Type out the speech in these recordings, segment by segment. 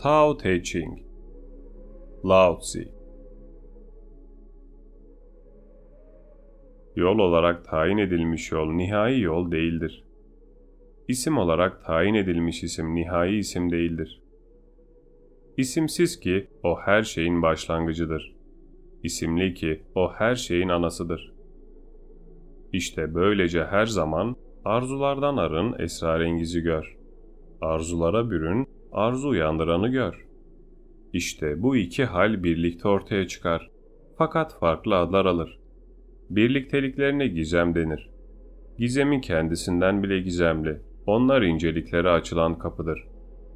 Tao Te Ching. Lao Tzu. Yol olarak tayin edilmiş yol nihai yol değildir. İsim olarak tayin edilmiş isim nihai isim değildir. İsimsiz ki o her şeyin başlangıcıdır. İsimli ki o her şeyin anasıdır. İşte böylece her zaman arzulardan arın, esrarengizi gör. Arzulara bürün, arzu uyandıranı gör. İşte bu iki hal birlikte ortaya çıkar. Fakat farklı adlar alır. Birlikteliklerine gizem denir. Gizemin kendisinden bile gizemli. Onlar inceliklere açılan kapıdır.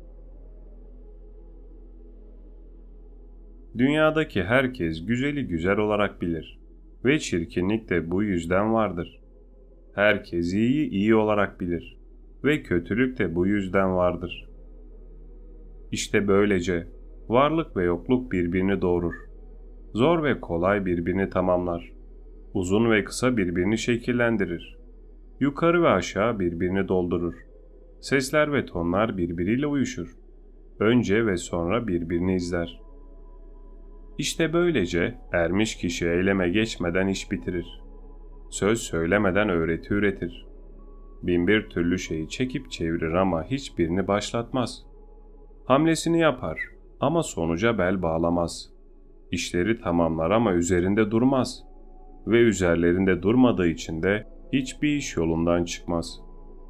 Dünyadaki herkes güzeli güzel olarak bilir ve çirkinlik de bu yüzden vardır. Herkes iyiyi iyi olarak bilir ve kötülük de bu yüzden vardır. İşte böylece varlık ve yokluk birbirini doğurur. Zor ve kolay birbirini tamamlar. Uzun ve kısa birbirini şekillendirir. Yukarı ve aşağı birbirini doldurur. Sesler ve tonlar birbiriyle uyuşur. Önce ve sonra birbirini izler. İşte böylece ermiş kişi eyleme geçmeden iş bitirir. Söz söylemeden öğreti üretir. Binbir türlü şeyi çekip çevirir ama hiçbirini başlatmaz. Hamlesini yapar ama sonuca bel bağlamaz. İşleri tamamlar ama üzerinde durmaz. Ve üzerlerinde durmadığı için de hiçbir iş yolundan çıkmaz.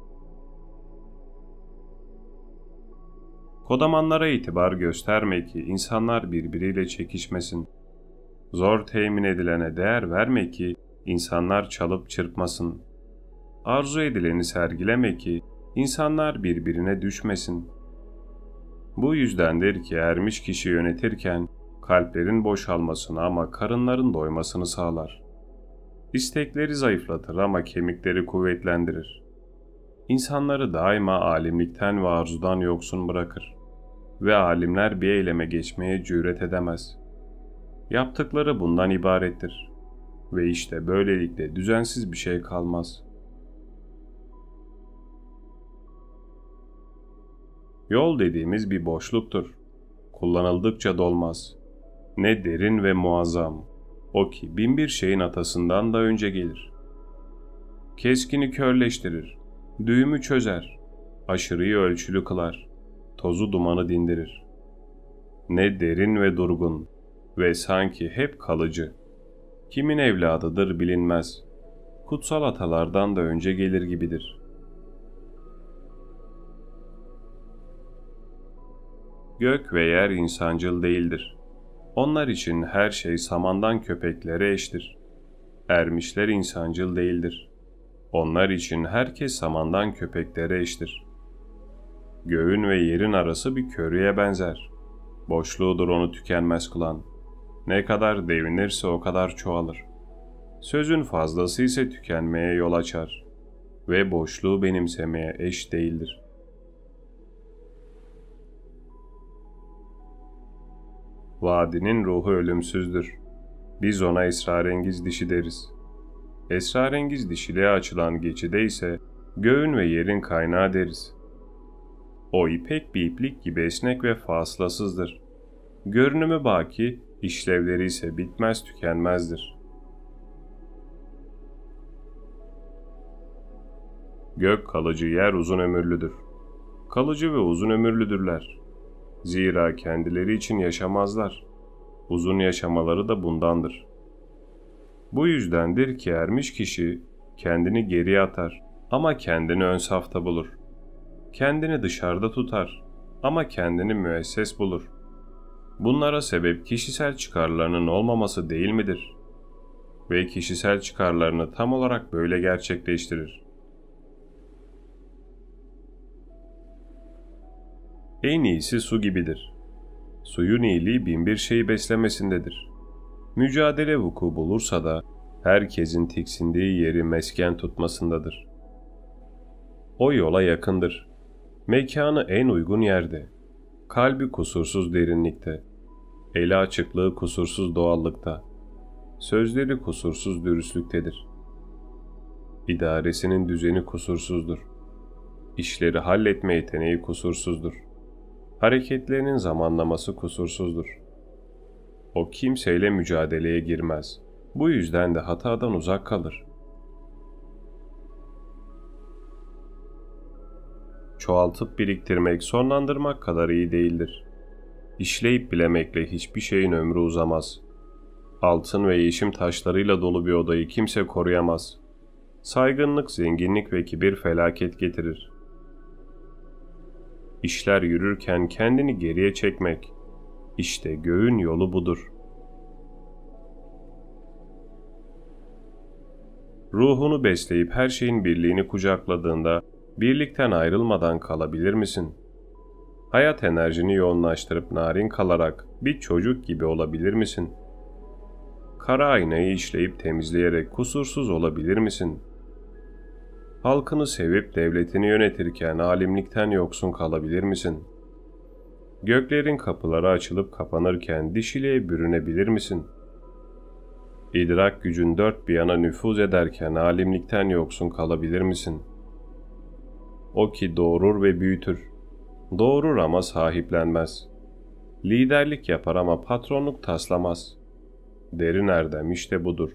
Kodamanlara itibar gösterme ki insanlar birbiriyle çekişmesin. Zor temin edilene değer verme ki insanlar çalıp çırpmasın. Arzu edileni sergileme ki insanlar birbirine düşmesin. Bu yüzdendir ki ermiş kişi yönetirken kalplerin boşalmasını ama karınların doymasını sağlar. İstekleri zayıflatır ama kemikleri kuvvetlendirir. İnsanları daima alimlikten ve arzudan yoksun bırakır. Ve alimler bir eyleme geçmeye cüret edemez. Yaptıkları bundan ibarettir. Ve işte böylelikle düzensiz bir şey kalmaz. Yol dediğimiz bir boşluktur. Kullanıldıkça dolmaz. Ne derin ve muazzam. O ki binbir şeyin atasından da önce gelir. Keskini körleştirir, düğümü çözer, aşırıyı ölçülü kılar, tozu dumanı dindirir. Ne derin ve durgun ve sanki hep kalıcı. Kimin evladıdır bilinmez. Kutsal atalardan da önce gelir gibidir. Gök ve yer insancıl değildir. Onlar için her şey samandan köpeklere eştir. Ermişler insancıl değildir. Onlar için herkes samandan köpeklere eştir. Göğün ve yerin arası bir körüye benzer. Boşluğudur onu tükenmez kılan. Ne kadar devinirse o kadar çoğalır. Sözün fazlası ise tükenmeye yol açar. Ve boşluğu benimsemeye eş değildir. Vadinin ruhu ölümsüzdür. Biz ona esrarengiz dişi deriz. Esrarengiz dişiliğe açılan geçide ise göğün ve yerin kaynağı deriz. O ipek bir iplik gibi esnek ve fasılasızdır. Görünümü baki, işlevleri ise bitmez tükenmezdir. Gök kalıcı, yer uzun ömürlüdür. Kalıcı ve uzun ömürlüdürler. Zira kendileri için yaşamazlar. Uzun yaşamaları da bundandır. Bu yüzdendir ki ermiş kişi kendini geriye atar ama kendini ön safta bulur. Kendini dışarıda tutar ama kendini müesses bulur. Bunlara sebep kişisel çıkarlarının olmaması değil midir? Ve kişisel çıkarlarını tam olarak böyle gerçekleştirir. En iyisi su gibidir. Suyun iyiliği binbir şeyi beslemesindedir. Mücadele vuku bulursa da herkesin tiksindiği yeri mesken tutmasındadır. O yola yakındır. Mekanı en uygun yerde. Kalbi kusursuz derinlikte. Eli açıklığı kusursuz doğallıkta. Sözleri kusursuz dürüstlüktedir. İdaresinin düzeni kusursuzdur. İşleri halletme yeteneği kusursuzdur. Hareketlerinin zamanlaması kusursuzdur. O kimseyle mücadeleye girmez. Bu yüzden de hatadan uzak kalır. Çoğaltıp biriktirmek, sonlandırmak kadar iyi değildir. İşleyip bilemekle hiçbir şeyin ömrü uzamaz. Altın ve yeşim taşlarıyla dolu bir odayı kimse koruyamaz. Saygınlık, zenginlik ve kibir felaket getirir. İşler yürürken kendini geriye çekmek, işte göğün yolu budur. Ruhunu besleyip her şeyin birliğini kucakladığında, birlikten ayrılmadan kalabilir misin? Hayat enerjini yoğunlaştırıp narin kalarak bir çocuk gibi olabilir misin? Kara aynayı işleyip temizleyerek kusursuz olabilir misin? Halkını sevip devletini yönetirken alimlikten yoksun kalabilir misin? Göklerin kapıları açılıp kapanırken dişiliğe bürünebilir misin? İdrak gücün dört bir yana nüfuz ederken alimlikten yoksun kalabilir misin? O ki doğurur ve büyütür. Doğurur ama sahiplenmez. Liderlik yapar ama patronluk taslamaz. Derin erdem işte budur.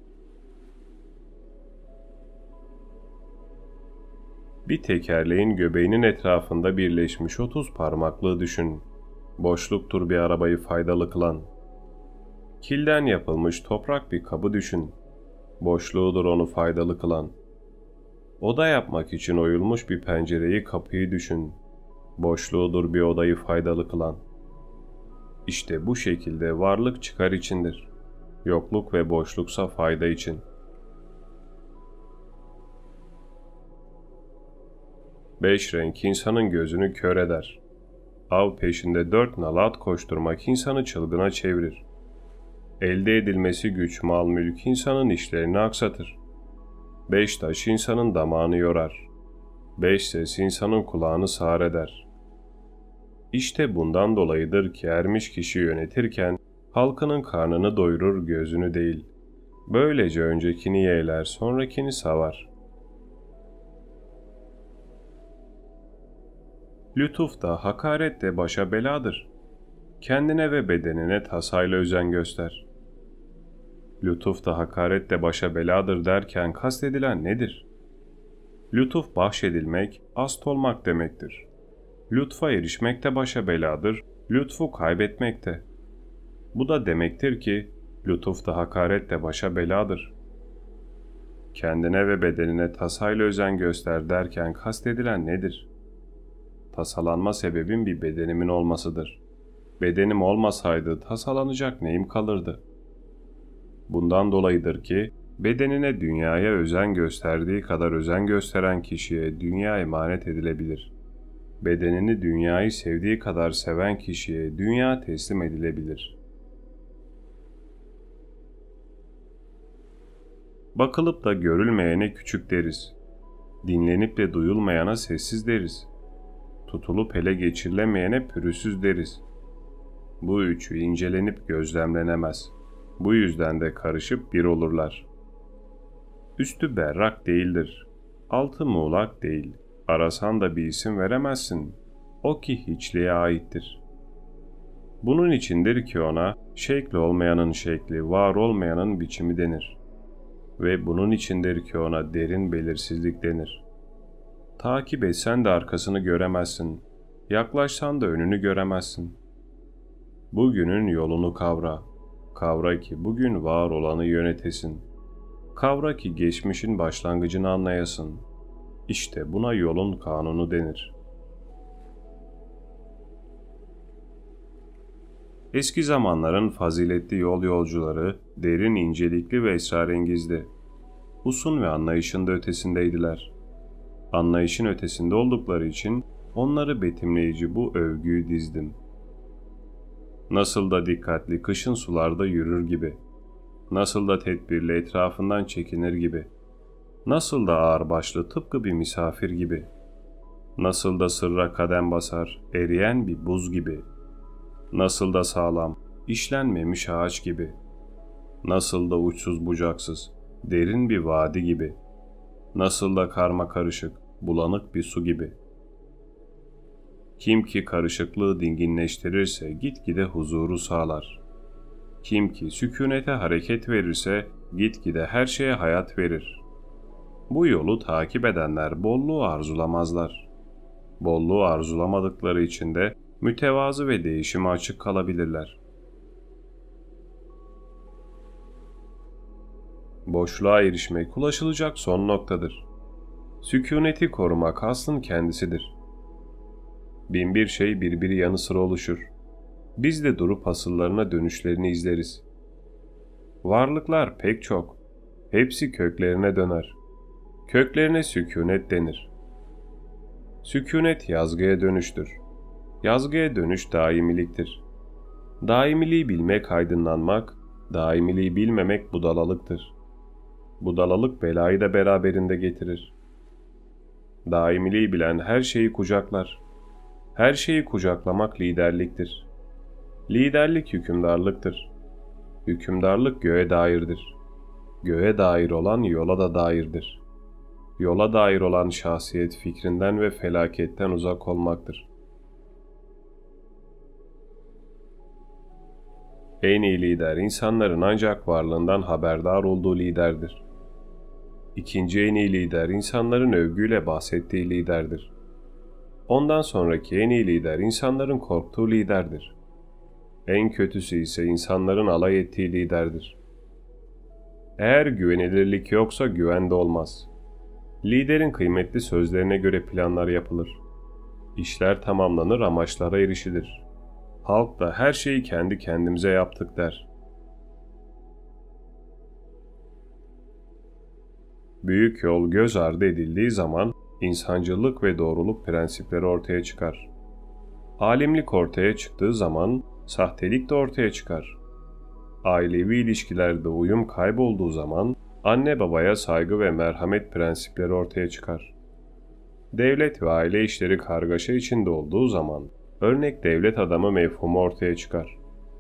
Bir tekerleğin göbeğinin etrafında birleşmiş 30 parmaklığı düşün. Boşluktur bir arabayı faydalı kılan. Kilden yapılmış toprak bir kabı düşün. Boşluğudur onu faydalı kılan. Oda yapmak için oyulmuş bir pencereyi, kapıyı düşün. Boşluğudur bir odayı faydalı kılan. İşte bu şekilde varlık çıkar içindir. Yokluk ve boşluksa fayda için. Beş renk insanın gözünü kör eder. Av peşinde 4 nala at koşturmak insanı çılgına çevirir. Elde edilmesi güç, mal, mülk insanın işlerini aksatır. 5 taş insanın damağını yorar. 5 ses insanın kulağını sağır eder. İşte bundan dolayıdır ki ermiş kişi yönetirken halkının karnını doyurur, gözünü değil. Böylece öncekini yeğler, sonrakini savar. Lütuf da hakaret de başa beladır. Kendine ve bedenine tasayla özen göster. Lütuf da hakaret de başa beladır derken kastedilen nedir? Lütuf bahşedilmek, ast olmak demektir. Lütfa erişmek de başa beladır, lütfu kaybetmek de. Bu da demektir ki, lütuf da hakaret de başa beladır. Kendine ve bedenine tasayla özen göster derken kastedilen nedir? Tasalanma sebebim bir bedenimin olmasıdır. Bedenim olmasaydı tasalanacak neyim kalırdı? Bundan dolayıdır ki, bedenine dünyaya özen gösterdiği kadar özen gösteren kişiye dünya emanet edilebilir. Bedenini dünyayı sevdiği kadar seven kişiye dünya teslim edilebilir. Bakılıp da görülmeyene küçük deriz. Dinlenip de duyulmayana sessiz deriz. Tutulup ele geçirilemeyene pürüzsüz deriz. Bu üçü incelenip gözlemlenemez. Bu yüzden de karışıp bir olurlar. Üstü berrak değildir. Altı muğlak değil. Arasan da bir isim veremezsin. O ki hiçliğe aittir. Bunun içindir ki ona şekli olmayanın şekli, var olmayanın biçimi denir. Ve bunun içindir ki ona derin belirsizlik denir. Takip etsen de arkasını göremezsin. Yaklaşsan da önünü göremezsin. Bugünün yolunu kavra. Kavra ki bugün var olanı yönetesin. Kavra ki geçmişin başlangıcını anlayasın. İşte buna yolun kanunu denir. Eski zamanların faziletli yol yolcuları derin, incelikli ve esrarengizdi. Usun ve anlayışın da ötesindeydiler. Anlayışın ötesinde oldukları için onları betimleyici bu övgüyü dizdim. Nasıl da dikkatli kışın sularda yürür gibi, nasıl da tedbirli etrafından çekinir gibi, nasıl da ağırbaşlı tıpkı bir misafir gibi, nasıl da sırra kadem basar eriyen bir buz gibi, nasıl da sağlam işlenmemiş ağaç gibi, nasıl da uçsuz bucaksız derin bir vadi gibi, nasıl da karma karışık bulanık bir su gibi. Kim ki karışıklığı dinginleştirirse gitgide huzuru sağlar. Kim ki sükunete hareket verirse gitgide her şeye hayat verir. Bu yolu takip edenler bolluğu arzulamazlar. Bolluğu arzulamadıkları için de mütevazı ve değişime açık kalabilirler. Boşluğa erişmek ulaşılacak son noktadır. Sükuneti korumak aslın kendisidir. Binbir şey birbiri yanı sıra oluşur. Biz de durup asıllarına dönüşlerini izleriz. Varlıklar pek çok. Hepsi köklerine döner. Köklerine sükunet denir. Sükunet yazgıya dönüştür. Yazgıya dönüş daimiliktir. Daimiliği bilmek aydınlanmak, daimiliği bilmemek budalalıktır. Budalalık belayı da beraberinde getirir. Daimiliği bilen her şeyi kucaklar. Her şeyi kucaklamak liderliktir. Liderlik hükümdarlıktır. Hükümdarlık göğe dairdir. Göğe dair olan yola da dairdir. Yola dair olan şahsiyet fikrinden ve felaketten uzak olmaktır. En iyi lider insanların ancak varlığından haberdar olduğu liderdir. İkinci en iyi lider insanların övgüyle bahsettiği liderdir. Ondan sonraki en iyi lider insanların korktuğu liderdir. En kötüsü ise insanların alay ettiği liderdir. Eğer güvenilirlik yoksa güven de olmaz. Liderin kıymetli sözlerine göre planlar yapılır. İşler tamamlanır, amaçlara erişilir. Halk da her şeyi kendi kendimize yaptık der. Büyük yol göz ardı edildiği zaman insancılık ve doğruluk prensipleri ortaya çıkar. Alimlik ortaya çıktığı zaman sahtelik de ortaya çıkar. Ailevi ilişkilerde uyum kaybolduğu zaman anne babaya saygı ve merhamet prensipleri ortaya çıkar. Devlet ve aile işleri kargaşa içinde olduğu zaman örnek devlet adamı mefhumu ortaya çıkar.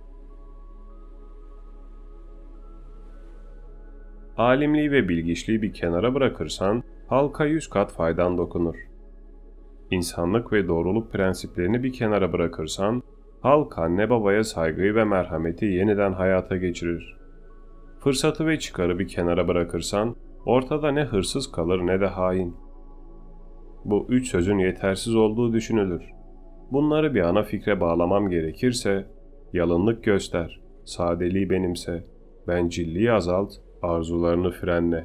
Alimliği ve bilgiçliği bir kenara bırakırsan halka 100 kat faydan dokunur. İnsanlık ve doğruluk prensiplerini bir kenara bırakırsan halk anne babaya saygıyı ve merhameti yeniden hayata geçirir. Fırsatı ve çıkarı bir kenara bırakırsan ortada ne hırsız kalır ne de hain. Bu üç sözün yetersiz olduğu düşünülür. Bunları bir ana fikre bağlamam gerekirse, yalınlık göster, sadeliği benimse, bencilliği azalt, arzularını frenle.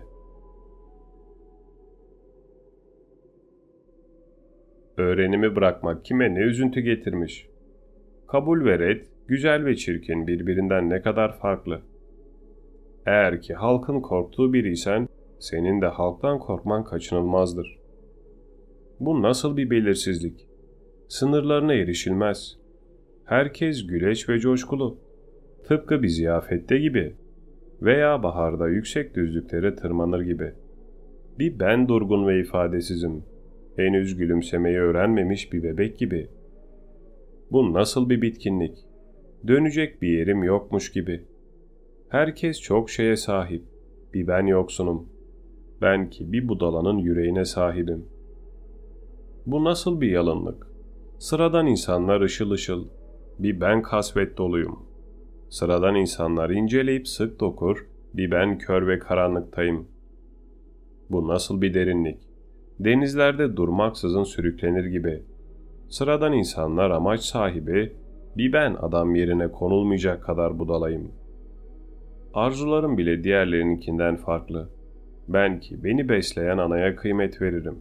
Öğrenimi bırakmak kime ne üzüntü getirmiş. Kabul ve red, güzel ve çirkin birbirinden ne kadar farklı. Eğer ki halkın korktuğu biriysen, senin de halktan korkman kaçınılmazdır. Bu nasıl bir belirsizlik? Sınırlarına erişilmez. Herkes güleç ve coşkulu. Tıpkı bir ziyafette gibi veya baharda yüksek düzlüklere tırmanır gibi. Bir ben durgun ve ifadesizim. Henüz gülümsemeyi öğrenmemiş bir bebek gibi. Bu nasıl bir bitkinlik? Dönecek bir yerim yokmuş gibi. Herkes çok şeye sahip. Bir ben yoksunum. Ben ki bir budalanın yüreğine sahibim. Bu nasıl bir yalınlık? Sıradan insanlar ışıl ışıl. Bir ben kasvet doluyum. Sıradan insanlar inceleyip sık dokur. Bir ben kör ve karanlıktayım. Bu nasıl bir derinlik? Denizlerde durmaksızın sürüklenir gibi. Sıradan insanlar amaç sahibi, bir ben adam yerine konulmayacak kadar budalayım. Arzularım bile diğerlerininkinden farklı. Ben ki beni besleyen anaya kıymet veririm.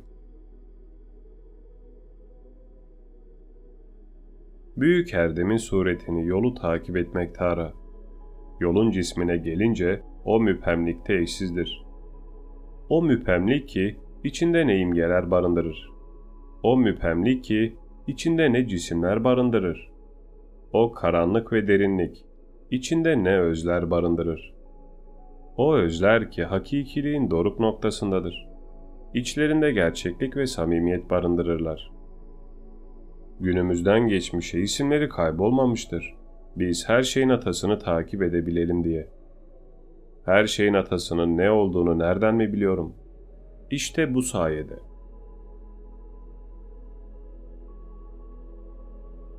Büyük erdemin suretini yolu takip etmekte ara. Yolun cismine gelince o müphemlikte eşsizdir. O müphemlik ki içinde ne imgeler barındırır. O müphemlik ki içinde ne cisimler barındırır. O karanlık ve derinlik, içinde ne özler barındırır. O özler ki hakikiliğin doruk noktasındadır. İçlerinde gerçeklik ve samimiyet barındırırlar. Günümüzden geçmişe isimleri kaybolmamıştır. Biz her şeyin atasını takip edebilelim diye. Her şeyin atasının ne olduğunu nereden mi biliyorum? İşte bu sayede.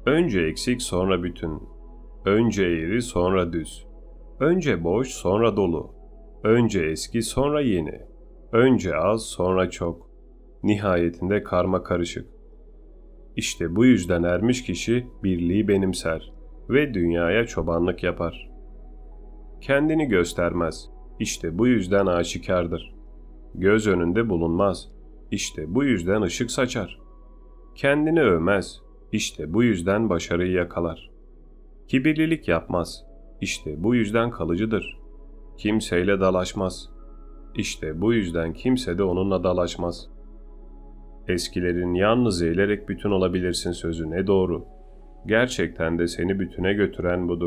Önce eksik sonra bütün. Önce eğri sonra düz. Önce boş sonra dolu. Önce eski sonra yeni. Önce az sonra çok. Nihayetinde karma karışık. İşte bu yüzden ermiş kişi birliği benimser ve dünyaya çobanlık yapar. Kendini göstermez. İşte bu yüzden aşikardır. Göz önünde bulunmaz. İşte bu yüzden ışık saçar. Kendini övmez. İşte bu yüzden başarıyı yakalar. Kibirlilik yapmaz. İşte bu yüzden kalıcıdır. Kimseyle dalaşmaz. İşte bu yüzden kimse de onunla dalaşmaz. Eskilerin yalnız eğilerek bütün olabilirsin sözü ne doğru. Gerçekten de seni bütüne götüren budur.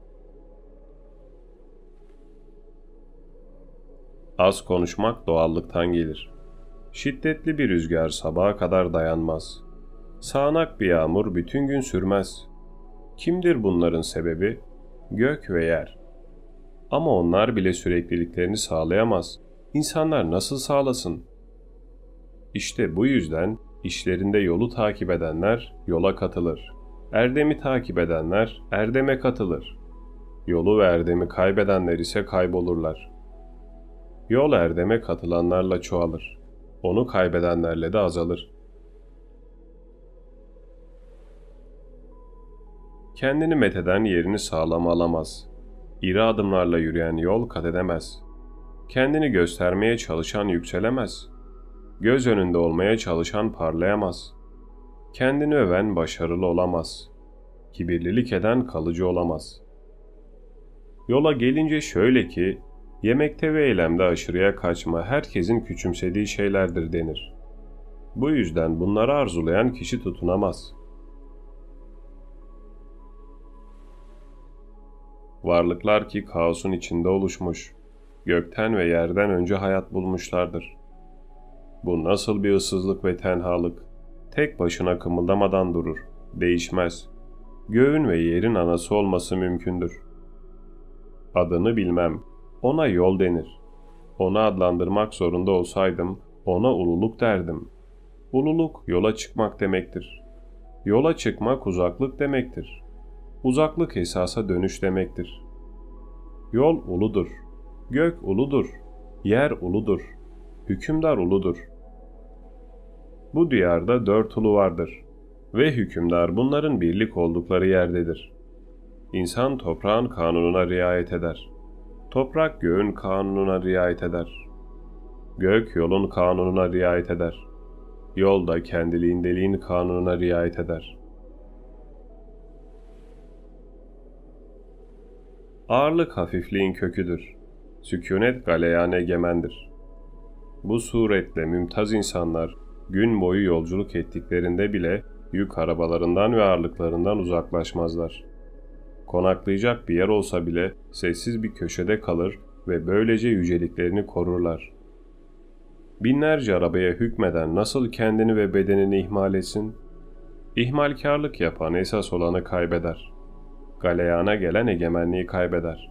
Az konuşmak doğallıktan gelir. Şiddetli bir rüzgar sabaha kadar dayanmaz. Sağanak bir yağmur bütün gün sürmez. Kimdir bunların sebebi? Gök ve yer. Ama onlar bile sürekliliklerini sağlayamaz. İnsanlar nasıl sağlasın? İşte bu yüzden işlerinde yolu takip edenler yola katılır. Erdemi takip edenler erdeme katılır. Yolu ve erdemi kaybedenler ise kaybolurlar. Yol erdeme katılanlarla çoğalır. Onu kaybedenlerle de azalır. Kendini metheden yerini sağlam alamaz. İri adımlarla yürüyen yol kat edemez. Kendini göstermeye çalışan yükselemez. Göz önünde olmaya çalışan parlayamaz. Kendini öven başarılı olamaz. Kibirlilik eden kalıcı olamaz. Yola gelince şöyle ki, yemekte ve eylemde aşırıya kaçma herkesin küçümsediği şeylerdir denir. Bu yüzden bunları arzulayan kişi tutunamaz. Varlıklar ki kaosun içinde oluşmuş, gökten ve yerden önce hayat bulmuşlardır. Bu nasıl bir ıssızlık ve tenhalık, tek başına kımıldamadan durur, değişmez. Göğün ve yerin anası olması mümkündür. Adını bilmem, ona yol denir. Onu adlandırmak zorunda olsaydım, ona ululuk derdim. Ululuk yola çıkmak demektir. Yola çıkmak uzaklık demektir. Uzaklık esasa dönüş demektir. Yol uludur, gök uludur, yer uludur, hükümdar uludur. Bu diyarda 4 ulu vardır ve hükümdar bunların birlik oldukları yerdedir. İnsan toprağın kanununa riayet eder. Toprak göğün kanununa riayet eder. Gök yolun kanununa riayet eder. Yol da kendiliğindeliğin kanununa riayet eder. Ağırlık hafifliğin köküdür. Sükûnet galeyan egemendir. Bu suretle mümtaz insanlar gün boyu yolculuk ettiklerinde bile yük arabalarından ve ağırlıklarından uzaklaşmazlar. Konaklayacak bir yer olsa bile sessiz bir köşede kalır ve böylece yüceliklerini korurlar. Binlerce arabaya hükmeden nasıl kendini ve bedenini ihmal etsin? İhmalkarlık yapan esas olanı kaybeder. Galeyana gelen egemenliği kaybeder.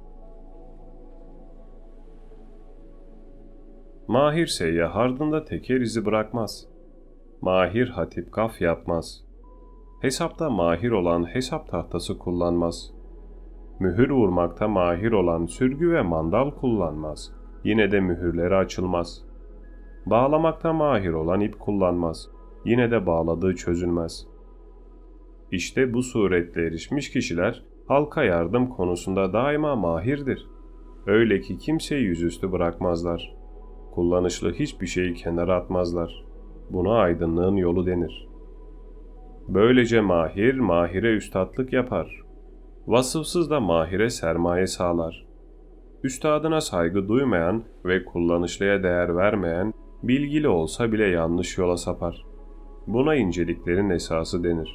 Mahir seyyah ardında teker izi bırakmaz. Mahir hatip gaf yapmaz. Hesapta mahir olan hesap tahtası kullanmaz. Mühür vurmakta mahir olan sürgü ve mandal kullanmaz. Yine de mühürleri açılmaz. Bağlamakta mahir olan ip kullanmaz. Yine de bağladığı çözülmez. İşte bu suretle erişmiş kişiler halka yardım konusunda daima mahirdir. Öyle ki kimseyi yüzüstü bırakmazlar. Kullanışlı hiçbir şeyi kenara atmazlar. Buna aydınlığın yolu denir. Böylece mahir, mahire üstatlık yapar. Vasıfsız da mahire sermaye sağlar. Üstadına saygı duymayan ve kullanışlıya değer vermeyen, bilgili olsa bile yanlış yola sapar. Buna inceliklerin esası denir.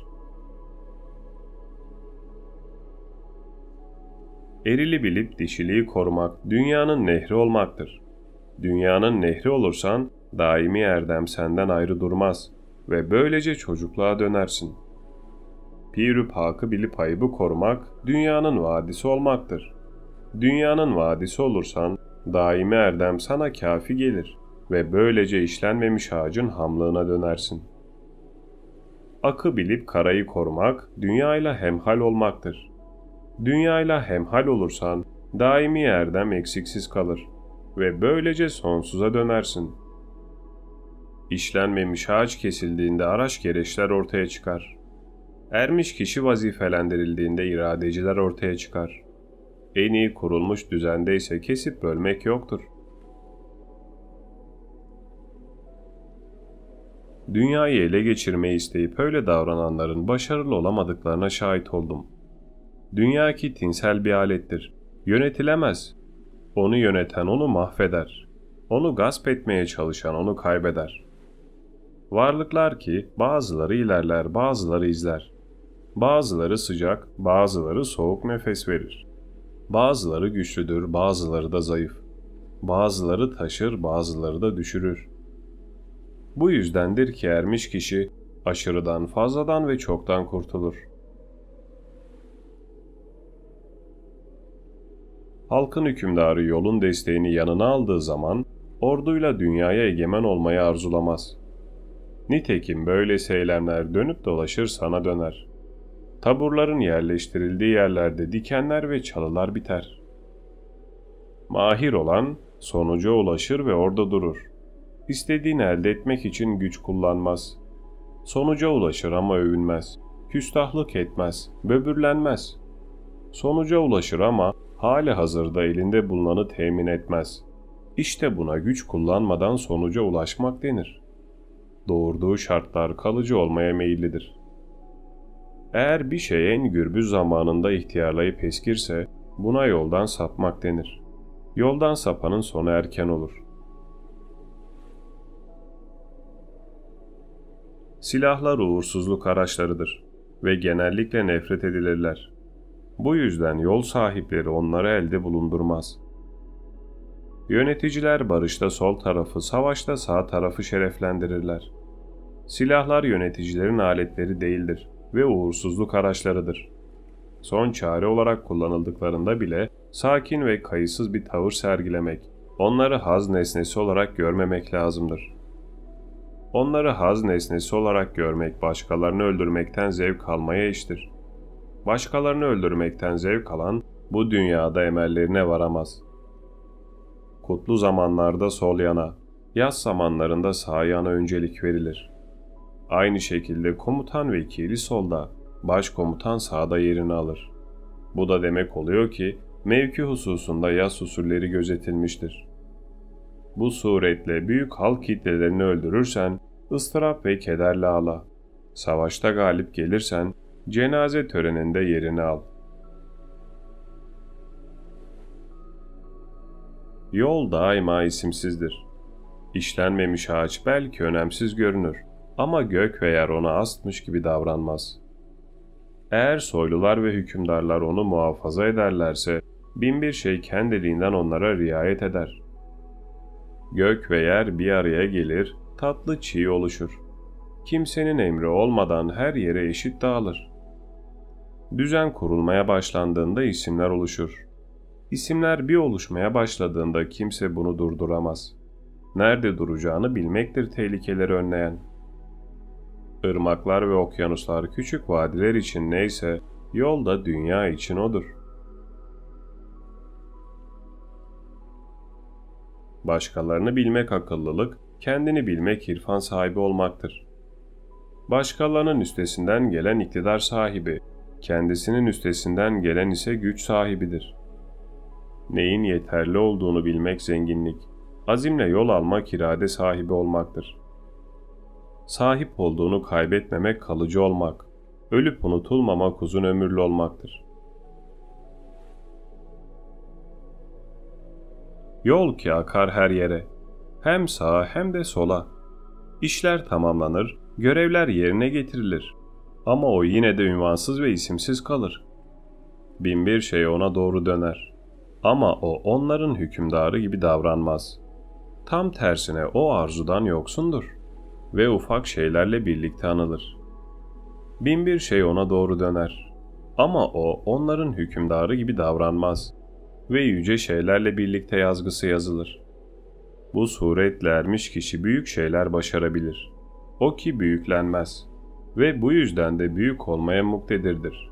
Erili bilip dişiliği korumak, dünyanın nehri olmaktır. Dünyanın nehri olursan, daimi erdem senden ayrı durmaz ve böylece çocukluğa dönersin. Pir-ü Pak'ı bilip ayıbı korumak, dünyanın vadisi olmaktır. Dünyanın vadisi olursan, daimi erdem sana kafi gelir ve böylece işlenmemiş ağacın hamlığına dönersin. Akı bilip karayı korumak, dünyayla hemhal olmaktır. Dünyayla hemhal olursan, daimi erdem eksiksiz kalır ve böylece sonsuza dönersin. İşlenmemiş ağaç kesildiğinde araç gereçler ortaya çıkar. Ermiş kişi vazifelendirildiğinde iradeciler ortaya çıkar. En iyi kurulmuş düzende ise kesip bölmek yoktur. Dünyayı ele geçirmeyi isteyip öyle davrananların başarılı olamadıklarına şahit oldum. Dünya ki tinsel bir alettir. Yönetilemez. Onu yöneten onu mahveder. Onu gasp etmeye çalışan onu kaybeder. Varlıklar ki bazıları ilerler, bazıları izler. Bazıları sıcak, bazıları soğuk nefes verir. Bazıları güçlüdür, bazıları da zayıf. Bazıları taşır, bazıları da düşürür. Bu yüzdendir ki ermiş kişi aşırıdan, fazladan ve çoktan kurtulur. Halkın hükümdarı yolun desteğini yanına aldığı zaman orduyla dünyaya egemen olmayı arzulamaz. Nitekim böylesi eylemler dönüp dolaşır sana döner. Taburların yerleştirildiği yerlerde dikenler ve çalılar biter. Mahir olan sonuca ulaşır ve orada durur. İstediğini elde etmek için güç kullanmaz. Sonuca ulaşır ama övünmez. Küstahlık etmez, böbürlenmez. Sonuca ulaşır ama hali hazırda elinde bulunanı temin etmez. İşte buna güç kullanmadan sonuca ulaşmak denir. Doğurduğu şartlar kalıcı olmaya meyillidir. Eğer bir şey en gürbüz zamanında ihtiyarlayıp eskirse buna yoldan sapmak denir. Yoldan sapanın sonu erken olur. Silahlar uğursuzluk araçlarıdır ve genellikle nefret edilirler. Bu yüzden yol sahipleri onları elde bulundurmaz. Yöneticiler barışta sol tarafı, savaşta sağ tarafı şereflendirirler. Silahlar yöneticilerin aletleri değildir ve uğursuzluk araçlarıdır. Son çare olarak kullanıldıklarında bile sakin ve kayıtsız bir tavır sergilemek, onları haz nesnesi olarak görmemek lazımdır. Onları haz nesnesi olarak görmek başkalarını öldürmekten zevk almaya eşittir. Başkalarını öldürmekten zevk alan bu dünyada emellerine varamaz. Kutlu zamanlarda sol yana, yaz zamanlarında sağ yana öncelik verilir. Aynı şekilde komutan vekili solda, başkomutan sağda yerini alır. Bu da demek oluyor ki mevki hususunda yas usulleri gözetilmiştir. Bu suretle büyük halk kitlelerini öldürürsen ıstırap ve kederle ağla. Savaşta galip gelirsen cenaze töreninde yerini al. Yol daima isimsizdir. İşlenmemiş ağaç belki önemsiz görünür ama gök ve yer ona astmış gibi davranmaz. Eğer soylular ve hükümdarlar onu muhafaza ederlerse binbir şey kendiliğinden onlara riayet eder. Gök ve yer bir araya gelir, tatlı çiğ oluşur. Kimsenin emri olmadan her yere eşit dağılır. Düzen kurulmaya başlandığında isimler oluşur. İsimler bir oluşmaya başladığında kimse bunu durduramaz. Nerede duracağını bilmektir tehlikeleri önleyen. Irmaklar ve okyanuslar küçük vadiler için neyse, yol da dünya için odur. Başkalarını bilmek akıllılık, kendini bilmek irfan sahibi olmaktır. Başkalarının üstesinden gelen iktidar sahibi, kendisinin üstesinden gelen ise güç sahibidir. Neyin yeterli olduğunu bilmek zenginlik, azimle yol almak irade sahibi olmaktır. Sahip olduğunu kaybetmemek kalıcı olmak, ölüp unutulmamak uzun ömürlü olmaktır. Yol ki akar her yere, hem sağa hem de sola. İşler tamamlanır, görevler yerine getirilir. Ama o yine de ünvansız ve isimsiz kalır. Binbir şey ona doğru döner. Ama o onların hükümdarı gibi davranmaz. Tam tersine o arzudan yoksundur ve ufak şeylerle birlikte anılır. Binbir şey ona doğru döner. Ama o onların hükümdarı gibi davranmaz ve yüce şeylerle birlikte yazgısı yazılır. Bu suretle ermiş kişi büyük şeyler başarabilir. O ki büyüklenmez. ve bu yüzden de büyük olmaya muktedirdir.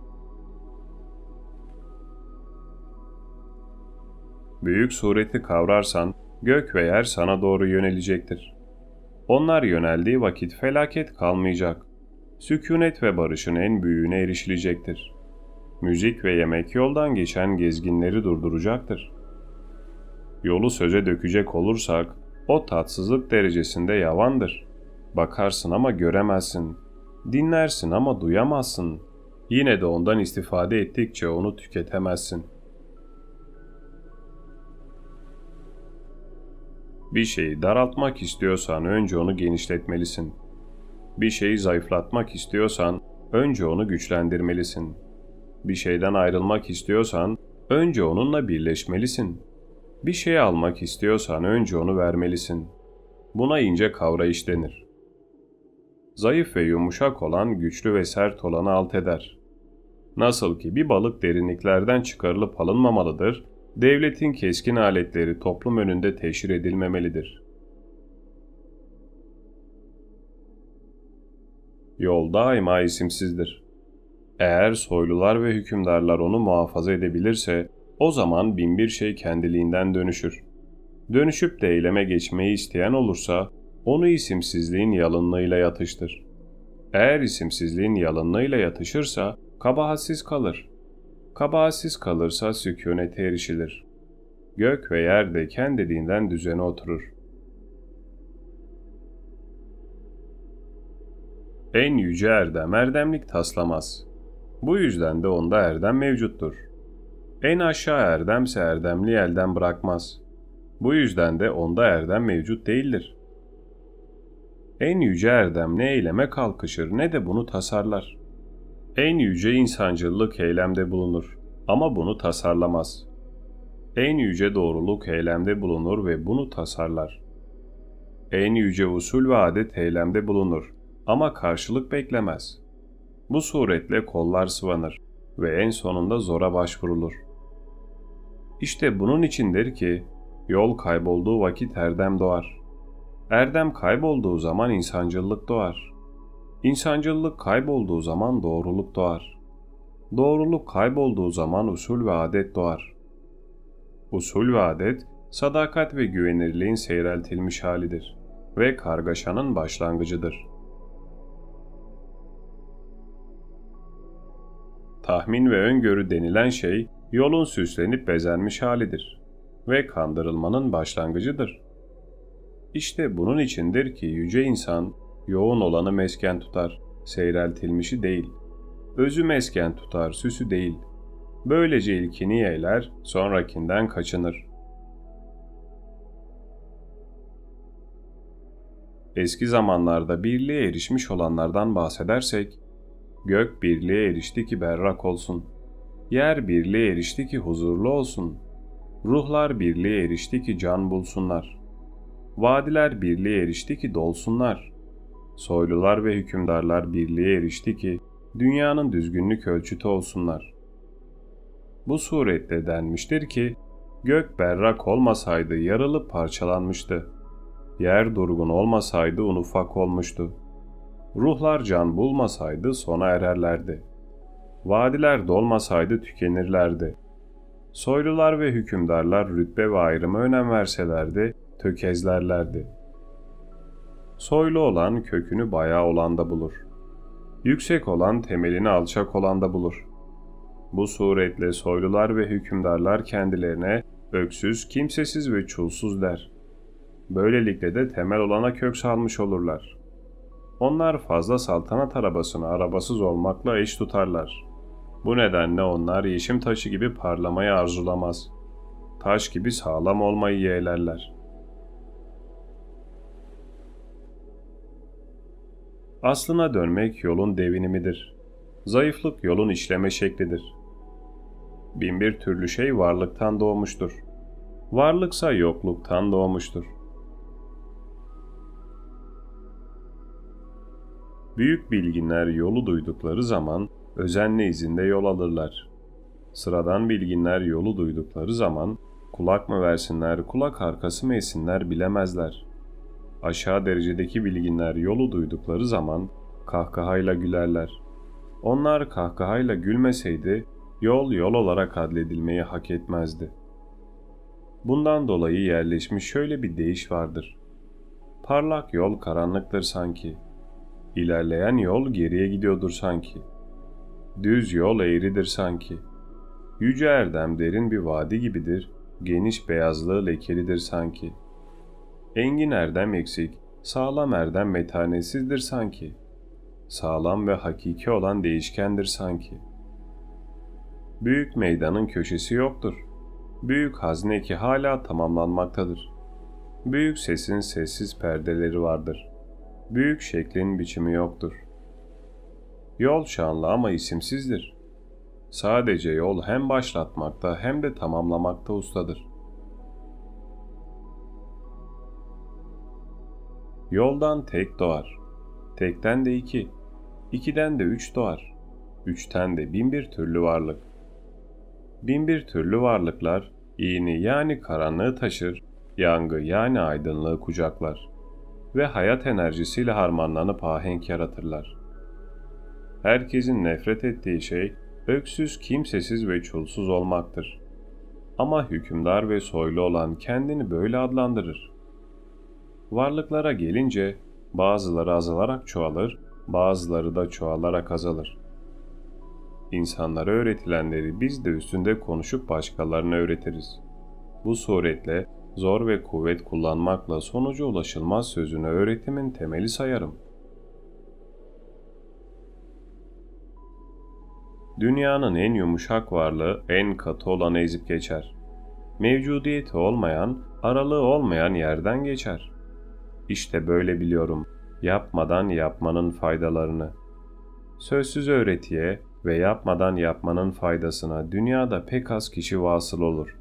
Büyük sureti kavrarsan, gök ve yer sana doğru yönelecektir. Onlar yöneldiği vakit felaket kalmayacak. Sükûnet ve barışın en büyüğüne erişilecektir. Müzik ve yemek yoldan geçen gezginleri durduracaktır. Yolu söze dökecek olursak, o tatsızlık derecesinde yavandır. Bakarsın ama göremezsin. Dinlersin ama duyamazsın. Yine de ondan istifade ettikçe onu tüketemezsin. Bir şeyi daraltmak istiyorsan önce onu genişletmelisin. Bir şeyi zayıflatmak istiyorsan önce onu güçlendirmelisin. Bir şeyden ayrılmak istiyorsan önce onunla birleşmelisin. Bir şey almak istiyorsan önce onu vermelisin. Buna ince kavrayış denir. Zayıf ve yumuşak olan güçlü ve sert olanı alt eder. Nasıl ki bir balık derinliklerden çıkarılıp alınmamalıdır, devletin keskin aletleri toplum önünde teşhir edilmemelidir. Yol daima isimsizdir. Eğer soylular ve hükümdarlar onu muhafaza edebilirse, o zaman binbir şey kendiliğinden dönüşür. Dönüşüp de eyleme geçmeyi isteyen olursa, onu isimsizliğin yalınlığıyla yatıştır. Eğer isimsizliğin yalınlığıyla yatışırsa, kabahatsiz kalır. Kabahatsiz kalırsa sükûnete erişilir. Gök ve yer de kendiliğinden düzene oturur. En yüce erdem erdemlik taslamaz. Bu yüzden de onda erdem mevcuttur. En aşağı erdemse erdemli elden bırakmaz. Bu yüzden de onda erdem mevcut değildir. En yüce erdem ne eyleme kalkışır ne de bunu tasarlar. En yüce insancıllık eylemde bulunur ama bunu tasarlamaz. En yüce doğruluk eylemde bulunur ve bunu tasarlar. En yüce usul ve adet eylemde bulunur ama karşılık beklemez. Bu suretle kollar sıvanır ve en sonunda zora başvurulur. İşte bunun içindir ki yol kaybolduğu vakit erdem doğar. Erdem kaybolduğu zaman insancıllık doğar. İnsancıllık kaybolduğu zaman doğruluk doğar. Doğruluk kaybolduğu zaman usul ve adet doğar. Usul ve adet, sadakat ve güvenirliğin seyreltilmiş halidir ve kargaşanın başlangıcıdır. Tahmin ve öngörü denilen şey, yolun süslenip bezenmiş halidir ve kandırılmanın başlangıcıdır. İşte bunun içindir ki yüce insan, yoğun olanı mesken tutar, seyreltilmişi değil. Özü mesken tutar, süsü değil. Böylece ilkini yeğler, sonrakinden kaçınır. Eski zamanlarda birliğe erişmiş olanlardan bahsedersek, gök birliğe erişti ki berrak olsun. Yer birliğe erişti ki huzurlu olsun. Ruhlar birliğe erişti ki can bulsunlar. Vadiler birliğe erişti ki dolsunlar. Soylular ve hükümdarlar birliğe erişti ki dünyanın düzgünlük ölçütü olsunlar. Bu surette denmiştir ki, gök berrak olmasaydı yarılıp parçalanmıştı. Yer durgun olmasaydı un ufak olmuştu. Ruhlar can bulmasaydı sona ererlerdi. Vadiler dolmasaydı tükenirlerdi. Soylular ve hükümdarlar rütbe ve ayrıma önem verselerdi, tökezlerlerdi. Soylu olan kökünü bayağı olanda bulur. Yüksek olan temelini alçak olanda bulur. Bu suretle soylular ve hükümdarlar kendilerine öksüz, kimsesiz ve çulsuz der. Böylelikle de temel olana kök salmış olurlar. Onlar fazla saltanat arabasını arabasız olmakla eş tutarlar. Bu nedenle onlar yeşim taşı gibi parlamayı arzulamaz. Taş gibi sağlam olmayı yeğlerler. Aslına dönmek yolun devinimidir. Zayıflık yolun işleme şeklidir. Binbir türlü şey varlıktan doğmuştur. Varlıksa yokluktan doğmuştur. Büyük bilginler yolu duydukları zaman özenle izinde yol alırlar. Sıradan bilginler yolu duydukları zaman kulak mı versinler, kulak arkası mı esinler bilemezler. Aşağı derecedeki bilginler yolu duydukları zaman kahkahayla gülerler. Onlar kahkahayla gülmeseydi, yol yol olarak adledilmeyi hak etmezdi. Bundan dolayı yerleşmiş şöyle bir deyiş vardır. Parlak yol karanlıktır sanki. İlerleyen yol geriye gidiyordur sanki. Düz yol eğridir sanki. Yüce erdem derin bir vadi gibidir, geniş beyazlığı lekelidir sanki. Engin erdem eksik, sağlam erdem metanetsizdir sanki. Sağlam ve hakiki olan değişkendir sanki. Büyük meydanın köşesi yoktur. Büyük hazne ki hala tamamlanmaktadır. Büyük sesin sessiz perdeleri vardır. Büyük şeklin biçimi yoktur. Yol şanlı ama isimsizdir. Sadece yol hem başlatmakta hem de tamamlamakta ustadır. Yoldan tek doğar. Tekten de iki. İkiden de üç doğar. Üçten de bin bir türlü varlık. Bin bir türlü varlıklar, iyini yani karanlığı taşır, yangı yani aydınlığı kucaklar ve hayat enerjisiyle harmanlanıp ahenk yaratırlar. Herkesin nefret ettiği şey, öksüz, kimsesiz ve çulsuz olmaktır. Ama hükümdar ve soylu olan kendini böyle adlandırır. Varlıklara gelince, bazıları azalarak çoğalır, bazıları da çoğalarak azalır. İnsanlara öğretilenleri biz de üstünde konuşup başkalarına öğretiriz. Bu suretle zor ve kuvvet kullanmakla sonuca ulaşılmaz sözünü öğretimin temeli sayarım. Dünyanın en yumuşak varlığı en katı olanı ezip geçer. Mevcudiyeti olmayan, aralığı olmayan yerden geçer. İşte böyle biliyorum, yapmadan yapmanın faydalarını. Sözsüz öğretiye ve yapmadan yapmanın faydasına dünyada pek az kişi vasıl olur.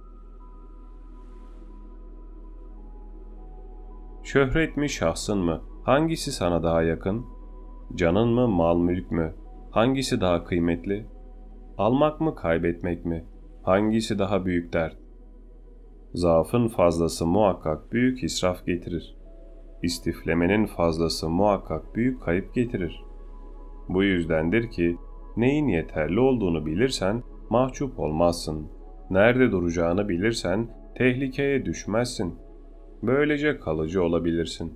Şöhret mi, şahsın mı? Hangisi sana daha yakın? Canın mı, mal mülk mü? Hangisi daha kıymetli? Almak mı, kaybetmek mi? Hangisi daha büyük dert? Zaafın fazlası muhakkak büyük israf getirir. İstiflemenin fazlası muhakkak büyük kayıp getirir. Bu yüzdendir ki, neyin yeterli olduğunu bilirsen mahcup olmazsın. Nerede duracağını bilirsen tehlikeye düşmezsin. Böylece kalıcı olabilirsin.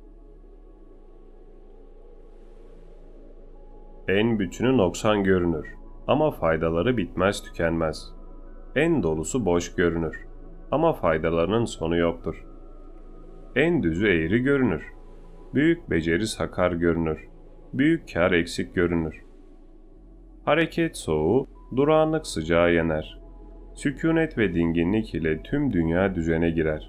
En bütünü noksan görünür ama faydaları bitmez tükenmez. En dolusu boş görünür ama faydalarının sonu yoktur. En düzü eğri görünür. Büyük beceri sakar görünür. Büyük kar eksik görünür. Hareket soğuğu, durağanlık sıcağı yener. Sükûnet ve dinginlik ile tüm dünya düzene girer.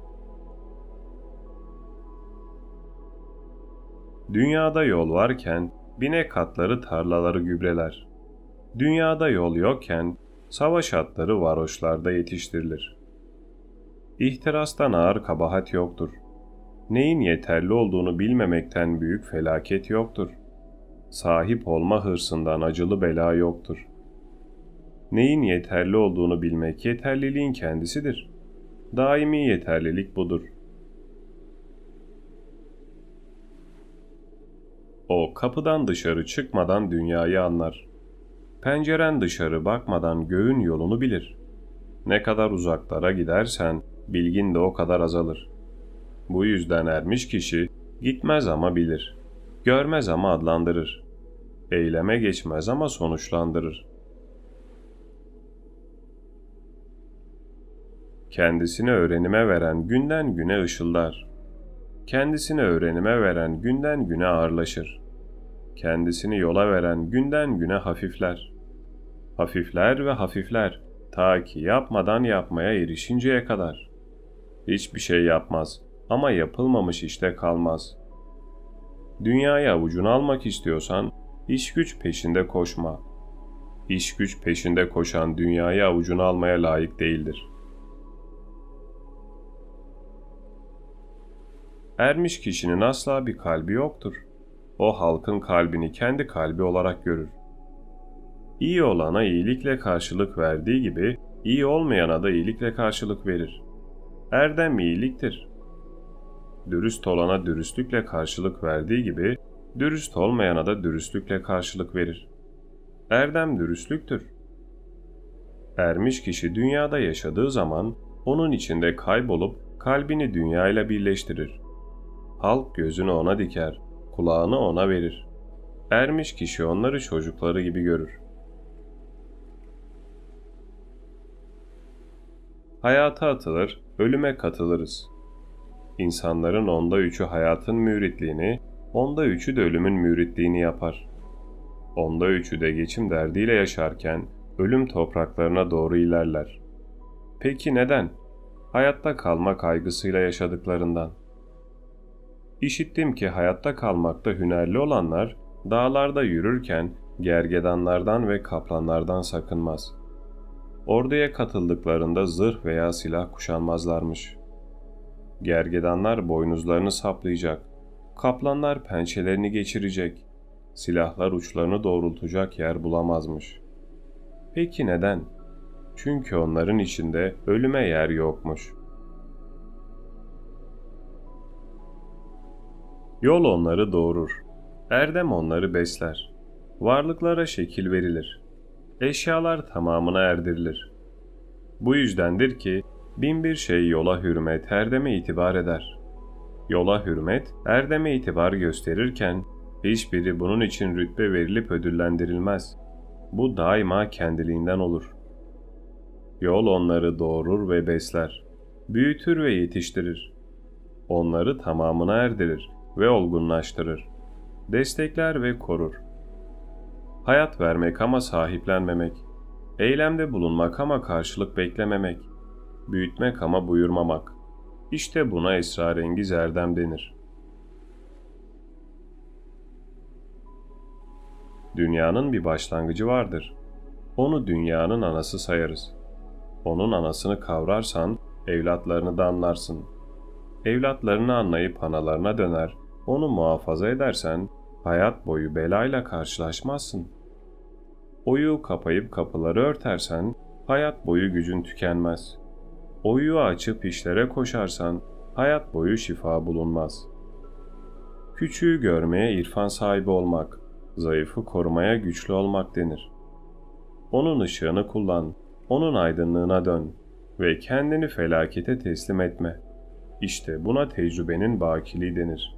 Dünyada yol varken binek atları tarlaları gübreler. Dünyada yol yokken savaş atları varoşlarda yetiştirilir. İhtirastan ağır kabahat yoktur. Neyin yeterli olduğunu bilmemekten büyük felaket yoktur. Sahip olma hırsından acılı bela yoktur. Neyin yeterli olduğunu bilmek yeterliliğin kendisidir. Daimi yeterlilik budur. O kapıdan dışarı çıkmadan dünyayı anlar. Penceren dışarı bakmadan göğün yolunu bilir. Ne kadar uzaklara gidersen bilgin de o kadar azalır. Bu yüzden ermiş kişi gitmez ama bilir. Görmez ama adlandırır. Eyleme geçmez ama sonuçlandırır. Kendisini öğrenime veren günden güne ışıldar. Kendisini öğrenime veren günden güne ağırlaşır. Kendisini yola veren günden güne hafifler. Hafifler ve hafifler, ta ki yapmadan yapmaya erişinceye kadar. Hiçbir şey yapmaz ama yapılmamış işte kalmaz. Dünyayı avucuna almak istiyorsan, iş güç peşinde koşma. İş güç peşinde koşan dünyayı avucuna almaya layık değildir. Ermiş kişinin asla bir kalbi yoktur. O halkın kalbini kendi kalbi olarak görür. İyi olana iyilikle karşılık verdiği gibi, iyi olmayana da iyilikle karşılık verir. Erdem iyiliktir. Dürüst olana dürüstlükle karşılık verdiği gibi, Dürüst olmayana da dürüstlükle karşılık verir. Erdem dürüstlüktür. Ermiş kişi dünyada yaşadığı zaman onun içinde kaybolup kalbini dünyayla birleştirir. Halk gözünü ona diker, kulağını ona verir. Ermiş kişi onları çocukları gibi görür. Hayata atılır, ölüme katılırız. İnsanların 3'ü hayatın müritliğini, 3'ü de ölümün müritliğini yapar. 3'ü de geçim derdiyle yaşarken ölüm topraklarına doğru ilerler. Peki neden? Hayatta kalma kaygısıyla yaşadıklarından. İşittim ki hayatta kalmakta hünerli olanlar dağlarda yürürken gergedanlardan ve kaplanlardan sakınmaz. Orduya katıldıklarında zırh veya silah kuşanmazlarmış. Gergedanlar boynuzlarını saplayacak, kaplanlar pençelerini geçirecek, silahlar uçlarını doğrultacak yer bulamazmış. Peki neden? Çünkü onların içinde ölüme yer yokmuş. Yol onları doğurur, erdem onları besler, varlıklara şekil verilir, eşyalar tamamına erdirilir. Bu yüzdendir ki bin bir şey yola hürmet, erdeme itibar eder. Yola hürmet, erdeme itibar gösterirken hiçbiri bunun için rütbe verilip ödüllendirilmez. Bu daima kendiliğinden olur. Yol onları doğurur ve besler, büyütür ve yetiştirir. Onları tamamına erdirir ve olgunlaştırır, destekler ve korur. Hayat vermek ama sahiplenmemek, eylemde bulunmak ama karşılık beklememek, büyütmek ama buyurmamak. İşte buna esrarengiz erdem denir. Dünyanın bir başlangıcı vardır. Onu dünyanın anası sayarız. Onun anasını kavrarsan evlatlarını da anlarsın. Evlatlarını anlayıp analarına döner, onu muhafaza edersen hayat boyu belayla karşılaşmazsın. Oyuğu kapayıp kapıları örtersen hayat boyu gücün tükenmez. Oyuğu açıp işlere koşarsan hayat boyu şifa bulunmaz. Küçüğü görmeye irfan sahibi olmak, zayıfı korumaya güçlü olmak denir. Onun ışığını kullan, onun aydınlığına dön ve kendini felakete teslim etme. İşte buna tecrübenin bakiliği denir.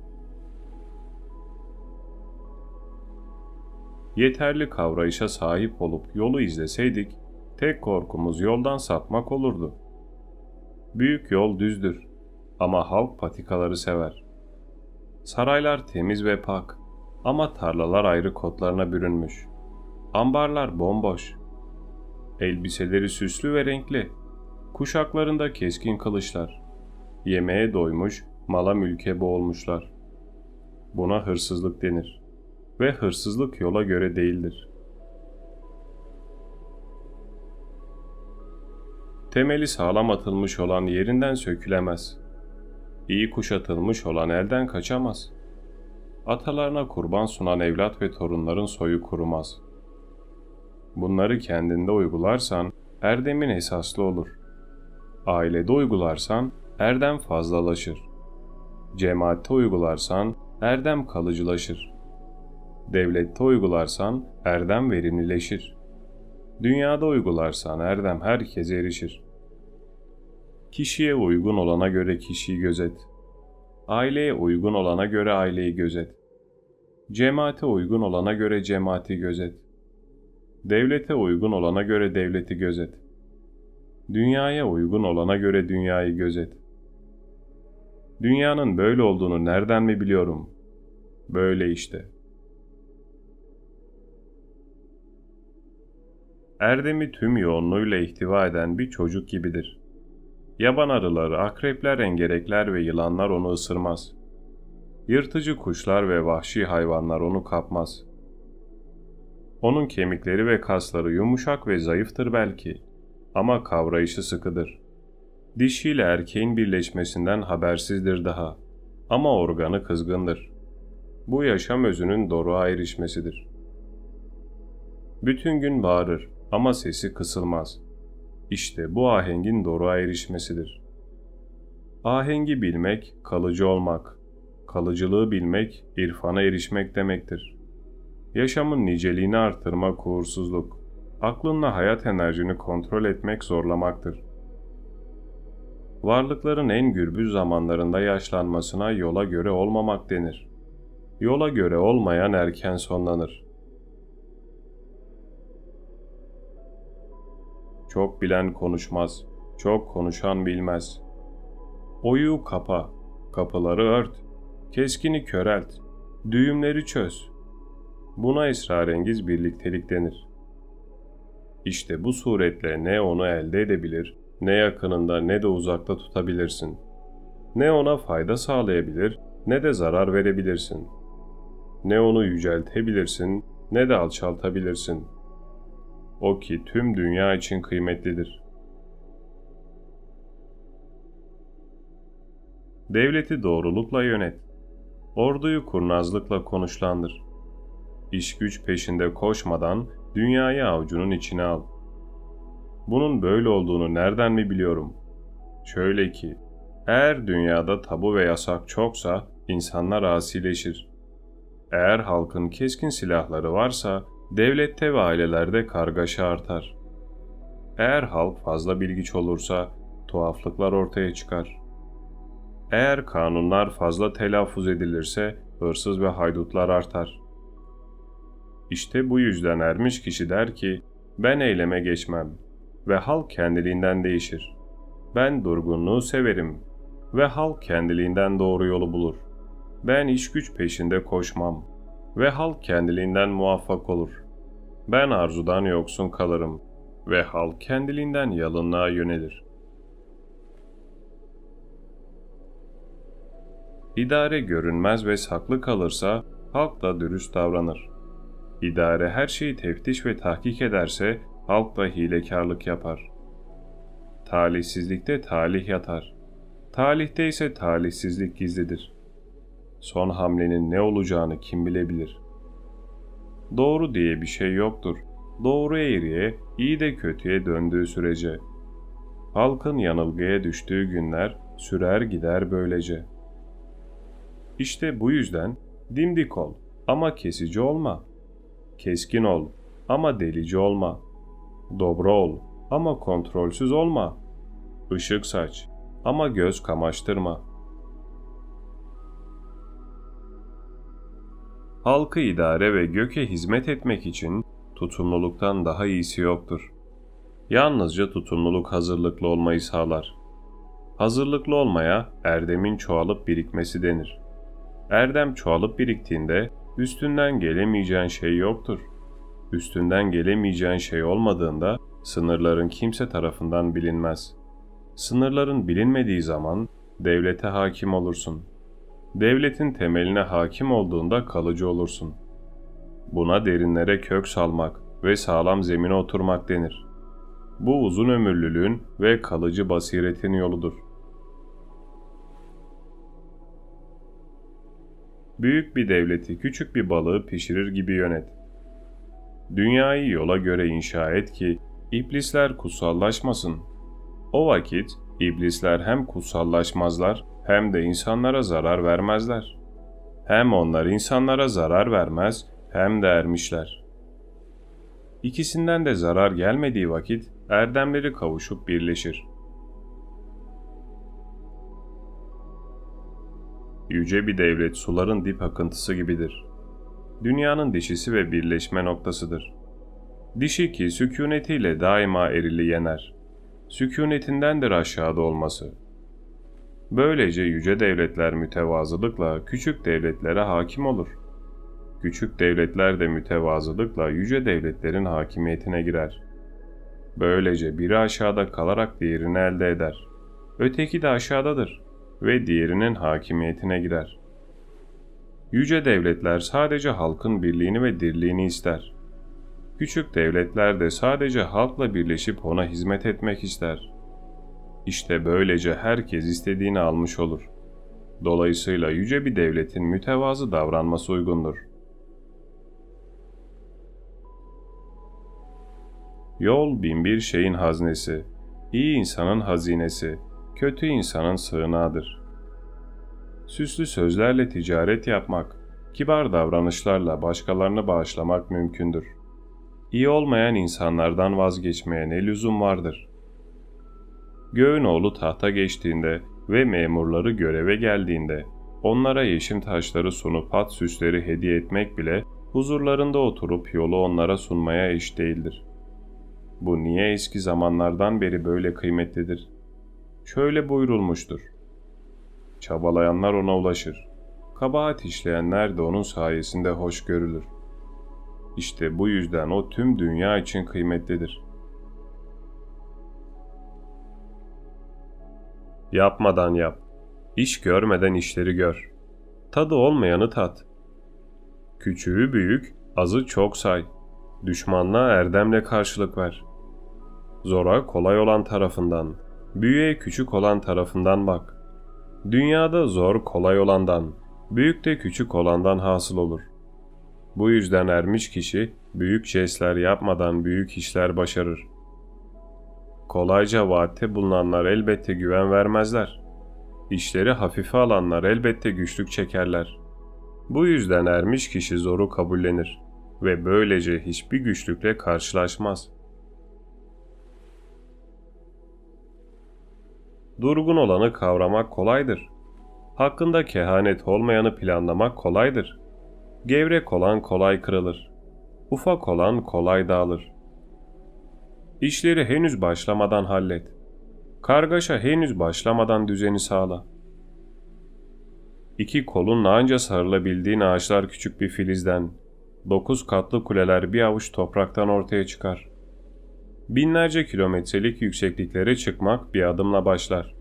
Yeterli kavrayışa sahip olup yolu izleseydik, tek korkumuz yoldan sapmak olurdu. Büyük yol düzdür ama halk patikaları sever. Saraylar temiz ve pak ama tarlalar ayrı kotlarına bürünmüş. Ambarlar bomboş. Elbiseleri süslü ve renkli. Kuşaklarında keskin kılıçlar. Yemeğe doymuş, mala mülke boğulmuşlar. Buna hırsızlık denir. Ve hırsızlık yola göre değildir. Temeli sağlam atılmış olan yerinden sökülemez. İyi kuşatılmış olan elden kaçamaz. Atalarına kurban sunan evlat ve torunların soyu kurumaz. Bunları kendinde uygularsan erdemin esaslı olur. Ailede uygularsan erdem fazlalaşır. Cemaatte uygularsan erdem kalıcılaşır. Devlette uygularsan erdem verimlileşir. Dünyada uygularsan erdem herkese erişir. Kişiye uygun olana göre kişiyi gözet. Aileye uygun olana göre aileyi gözet. Cemaate uygun olana göre cemaati gözet. Devlete uygun olana göre devleti gözet. Dünyaya uygun olana göre dünyayı gözet. Dünyanın böyle olduğunu nereden mi biliyorum? Böyle işte. Erdemi tüm yoğunluğuyla ihtiva eden bir çocuk gibidir. Yaban arıları, akrepler, engerekler ve yılanlar onu ısırmaz. Yırtıcı kuşlar ve vahşi hayvanlar onu kapmaz. Onun kemikleri ve kasları yumuşak ve zayıftır belki, ama kavrayışı sıkıdır. Dişiyle erkeğin birleşmesinden habersizdir daha, ama organı kızgındır. Bu yaşam özünün doruğa erişmesidir. Bütün gün bağırır ama sesi kısılmaz. İşte bu ahengin doruğa erişmesidir. Ahengi bilmek, kalıcı olmak, Kalıcılığı bilmek, irfana erişmek demektir. Yaşamın niceliğini artırmak uğursuzluk, aklınla hayat enerjini kontrol etmek zorlamaktır. Varlıkların en gürbüz zamanlarında yaşlanmasına yola göre olmamak denir. Yola göre olmayan erken sonlanır. Çok bilen konuşmaz, çok konuşan bilmez. Oyu kapa, kapıları ört, keskini körelt, düğümleri çöz. Buna esrarengiz birliktelik denir. İşte bu suretle ne onu elde edebilir, ne yakınında ne de uzakta tutabilirsin. Ne ona fayda sağlayabilir, ne de zarar verebilirsin. Ne onu yüceltebilirsin, ne de alçaltabilirsin. O ki tüm dünya için kıymetlidir. Devleti doğrulukla yönet. Orduyu kurnazlıkla konuşlandır. İş güç peşinde koşmadan dünyayı avucunun içine al. Bunun böyle olduğunu nereden mi biliyorum? Şöyle ki, eğer dünyada tabu ve yasak çoksa insanlar asileşir. Eğer halkın keskin silahları varsa devlette ve ailelerde kargaşa artar. Eğer halk fazla bilgiç olursa tuhaflıklar ortaya çıkar. Eğer kanunlar fazla telaffuz edilirse hırsız ve haydutlar artar. İşte bu yüzden ermiş kişi der ki, ben eyleme geçmem ve halk kendiliğinden değişir. Ben durgunluğu severim ve halk kendiliğinden doğru yolu bulur. Ben iş güç peşinde koşmam ve halk kendiliğinden muvaffak olur. Ben arzudan yoksun kalırım ve halk kendiliğinden yalınlığa yönelir. İdare görünmez ve saklı kalırsa halk da dürüst davranır. İdare her şeyi teftiş ve tahkik ederse halk da hilekarlık yapar. Talihsizlikte talih yatar. Talihte ise talihsizlik gizlidir. Son hamlenin ne olacağını kim bilebilir? Doğru diye bir şey yoktur. Doğru eğriye, iyi de kötüye döndüğü sürece. Halkın yanılgıya düştüğü günler sürer gider böylece. İşte bu yüzden dimdik ol ama kesici olma. Keskin ol ama delici olma. Dobra ol ama kontrolsüz olma. Işık saç ama göz kamaştırma. Halkı idare ve göke hizmet etmek için tutumluluktan daha iyisi yoktur. Yalnızca tutumluluk hazırlıklı olmayı sağlar. Hazırlıklı olmaya erdemin çoğalıp birikmesi denir. Erdem çoğalıp biriktiğinde üstünden gelemeyeceğin şey yoktur. Üstünden gelemeyeceğin şey olmadığında sınırların kimse tarafından bilinmez. Sınırların bilinmediği zaman devlete hakim olursun. Devletin temeline hakim olduğunda kalıcı olursun. Buna derinlere kök salmak ve sağlam zemine oturmak denir. Bu uzun ömürlülüğün ve kalıcı basiretin yoludur. Büyük bir devleti küçük bir balığı pişirir gibi yönet. Dünyayı yola göre inşa et ki iblisler kutsallaşmasın. O vakit iblisler hem kutsallaşmazlar hem de insanlara zarar vermezler. Hem onlar insanlara zarar vermez hem de ermişler. İkisinden de zarar gelmediği vakit erdemleri kavuşup birleşir. Yüce bir devlet suların dip akıntısı gibidir. Dünyanın dişisi ve birleşme noktasıdır. Dişi ki sükûnetiyle daima erili yener. Sükûnetindendir aşağıda olması. Böylece yüce devletler mütevazılıkla küçük devletlere hakim olur. Küçük devletler de mütevazılıkla yüce devletlerin hakimiyetine girer. Böylece biri aşağıda kalarak diğerini elde eder. Öteki de aşağıdadır ve diğerinin hakimiyetine girer. Yüce devletler sadece halkın birliğini ve dirliğini ister. Küçük devletler de sadece halkla birleşip ona hizmet etmek ister. İşte böylece herkes istediğini almış olur. Dolayısıyla yüce bir devletin mütevazı davranması uygundur. Yol binbir şeyin haznesi, iyi insanın hazinesi, kötü insanın sığınağıdır. süslü sözlerle ticaret yapmak, kibar davranışlarla başkalarını bağışlamak mümkündür. İyi olmayan insanlardan vazgeçmeye ne lüzum vardır? Göğün oğlu tahta geçtiğinde ve memurları göreve geldiğinde, onlara yeşim taşları sunup at süsleri hediye etmek bile huzurlarında oturup yolu onlara sunmaya eş değildir. Bu niye eski zamanlardan beri böyle kıymetlidir? Şöyle buyurulmuştur: çabalayanlar ona ulaşır, kabahat işleyenler de onun sayesinde hoş görülür. İşte bu yüzden o tüm dünya için kıymetlidir. Yapmadan yap, iş görmeden işleri gör. Tadı olmayanı tat. Küçüğü büyük, azı çok say. Düşmanlığa erdemle karşılık ver. Zora kolay olan tarafından, büyüğe küçük olan tarafından bak. Dünyada zor kolay olandan, büyük de küçük olandan hasıl olur. Bu yüzden ermiş kişi büyük jestler yapmadan büyük işler başarır. Kolayca vaatte bulunanlar elbette güven vermezler. İşleri hafife alanlar elbette güçlük çekerler. Bu yüzden ermiş kişi zoru kabullenir ve böylece hiçbir güçlükle karşılaşmaz. Durgun olanı kavramak kolaydır. Hakkında kehanet olmayanı planlamak kolaydır. Gevrek olan kolay kırılır. Ufak olan kolay dağılır. İşleri henüz başlamadan hallet. Kargaşa henüz başlamadan düzeni sağla. İki kolunla anca sarılabildiğin ağaçlar küçük bir filizden, 9 katlı kuleler bir avuç topraktan ortaya çıkar. Binlerce kilometrelik yüksekliklere çıkmak bir adımla başlar.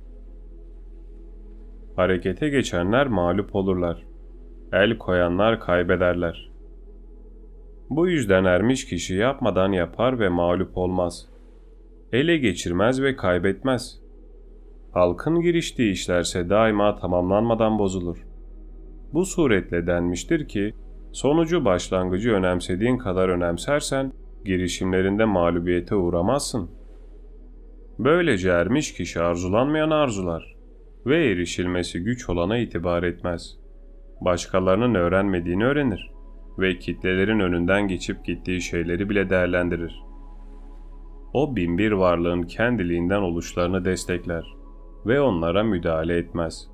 Harekete geçenler mağlup olurlar. El koyanlar kaybederler. Bu yüzden ermiş kişi yapmadan yapar ve mağlup olmaz. Ele geçirmez ve kaybetmez. Halkın giriştiği işlerse daima tamamlanmadan bozulur. Bu suretle denmiştir ki, sonucu başlangıcı önemsediğin kadar önemsersen, girişimlerinde mağlubiyete uğramazsın. Böylece ermiş kişi arzulanmayanı arzular ve erişilmesi güç olana itibar etmez. Başkalarının öğrenmediğini öğrenir ve kitlelerin önünden geçip gittiği şeyleri bile değerlendirir. O binbir varlığın kendiliğinden oluşlarını destekler ve onlara müdahale etmez.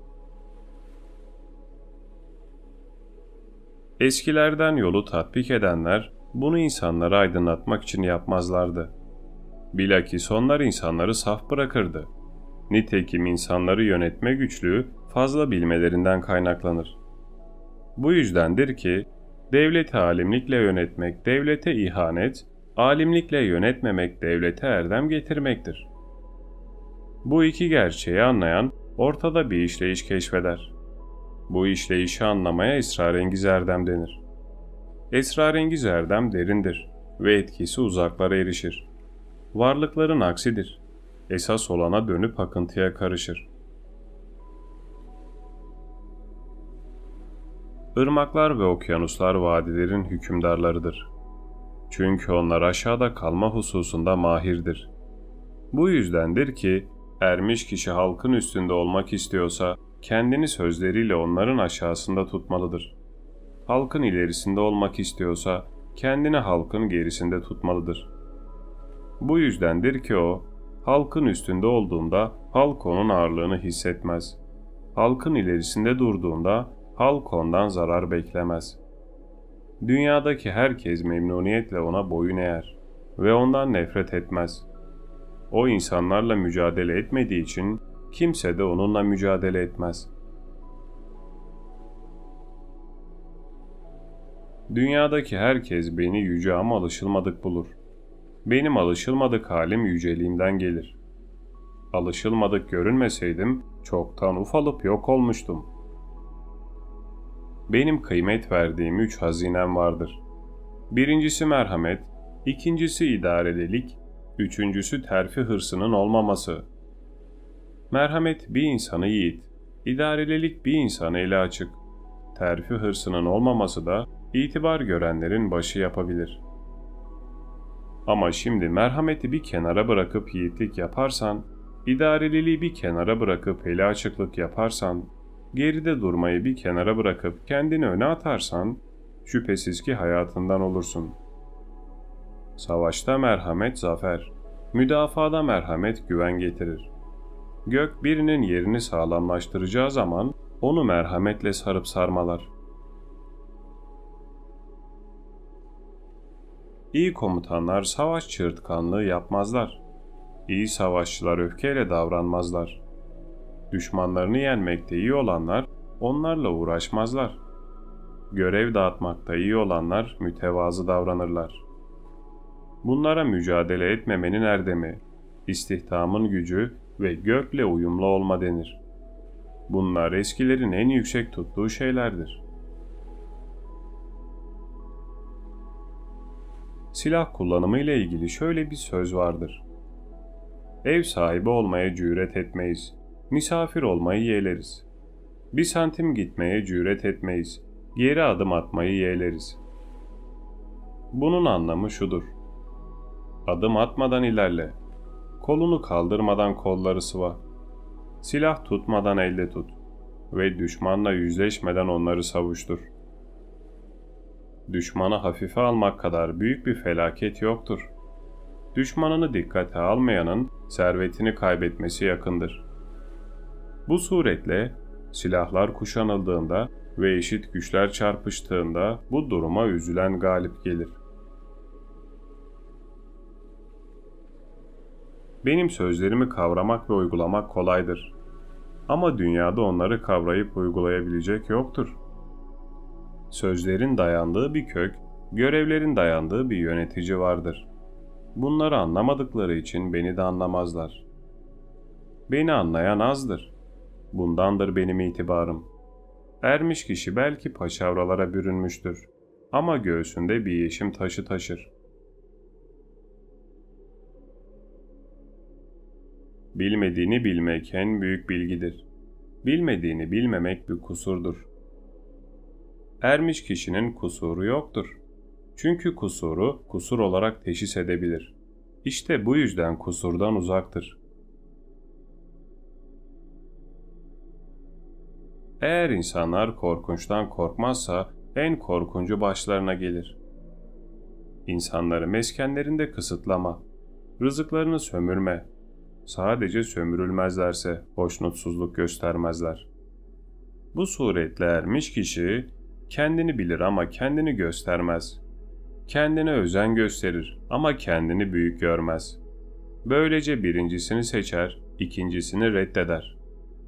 Eskilerden yolu tatbik edenler bunu insanları aydınlatmak için yapmazlardı. Bilakis onlar insanları saf bırakırdı. Nitekim insanları yönetme güçlüğü fazla bilmelerinden kaynaklanır. Bu yüzdendir ki devleti alimlikle yönetmek devlete ihanet, alimlikle yönetmemek devlete erdem getirmektir. Bu iki gerçeği anlayan ortada bir işleyiş keşfeder. Bu işleyişi anlamaya esrarengiz erdem denir. Esrarengiz erdem derindir ve etkisi uzaklara erişir. Varlıkların aksidir. Esas olana dönüp akıntıya karışır. Irmaklar ve okyanuslar vadilerin hükümdarlarıdır. Çünkü onlar aşağıda kalma hususunda mahirdir. Bu yüzdendir ki ermiş kişi halkın üstünde olmak istiyorsa kendini sözleriyle onların aşağısında tutmalıdır. Halkın ilerisinde olmak istiyorsa kendini halkın gerisinde tutmalıdır. Bu yüzdendir ki o, halkın üstünde olduğunda halk onun ağırlığını hissetmez. Halkın ilerisinde durduğunda halk ondan zarar beklemez. Dünyadaki herkes memnuniyetle ona boyun eğer ve ondan nefret etmez. O insanlarla mücadele etmediği için kimse de onunla mücadele etmez. Dünyadaki herkes beni yüce ama alışılmadık bulur. Benim alışılmadık halim yüceliğimden gelir. Alışılmadık görünmeseydim çoktan ufalıp yok olmuştum. Benim kıymet verdiğim 3 hazinem vardır. Birincisi merhamet, ikincisi idarelilik, üçüncüsü terfi hırsının olmaması. Merhamet bir insanı yiğit, idarelilik bir insanı eli açık, terfi hırsının olmaması da itibar görenlerin başı yapabilir. Ama şimdi merhameti bir kenara bırakıp yiğitlik yaparsan, idareliliği bir kenara bırakıp eli açıklık yaparsan, Geride durmayı bir kenara bırakıp kendini öne atarsan, şüphesiz ki hayatından olursun. Savaşta merhamet zafer, müdafada merhamet güven getirir. Gök birinin yerini sağlamlaştıracağı zaman onu merhametle sarıp sarmalar. İyi komutanlar savaş çığırtkanlığı yapmazlar. İyi savaşçılar öfkeyle davranmazlar. Düşmanlarını yenmekte iyi olanlar onlarla uğraşmazlar. Görev dağıtmakta iyi olanlar mütevazı davranırlar. Bunlara mücadele etmemenin erdemi, istihdamın gücü ve gökle uyumlu olma denir. Bunlar eskilerin en yüksek tuttuğu şeylerdir. Silah kullanımı ile ilgili şöyle bir söz vardır. Ev sahibi olmaya cüret etmeyiz, misafir olmayı yeğleriz. 1 santim gitmeye cüret etmeyiz, geri adım atmayı yeğleriz. Bunun anlamı şudur. Adım atmadan ilerle, kolunu kaldırmadan kolları sıva, silah tutmadan elde tut ve düşmanla yüzleşmeden onları savuştur. Düşmanı hafife almak kadar büyük bir felaket yoktur. Düşmanını dikkate almayanın servetini kaybetmesi yakındır. Bu suretle silahlar kuşanıldığında ve eşit güçler çarpıştığında bu duruma üzülen galip gelir. Benim sözlerimi kavramak ve uygulamak kolaydır. Ama dünyada onları kavrayıp uygulayabilecek yoktur. Sözlerin dayandığı bir kök, görevlerin dayandığı bir yönetici vardır. Bunları anlamadıkları için beni de anlamazlar. Beni anlayan azdır. Bundandır benim itibarım. Ermiş kişi belki paçavralara bürünmüştür. Ama göğsünde bir yeşim taşı taşır. Bilmediğini bilmek en büyük bilgidir. Bilmediğini bilmemek bir kusurdur. Ermiş kişinin kusuru yoktur. Çünkü kusuru kusur olarak teşhis edebilir. İşte bu yüzden kusurdan uzaktır. Eğer insanlar korkunçtan korkmazsa en korkuncu başlarına gelir. İnsanları meskenlerinde kısıtlama, rızıklarını sömürme. Sadece sömürülmezlerse hoşnutsuzluk göstermezler. Bu suretle ermiş kişi kendini bilir ama kendini göstermez. Kendine özen gösterir ama kendini büyük görmez. Böylece birincisini seçer, ikincisini reddeder.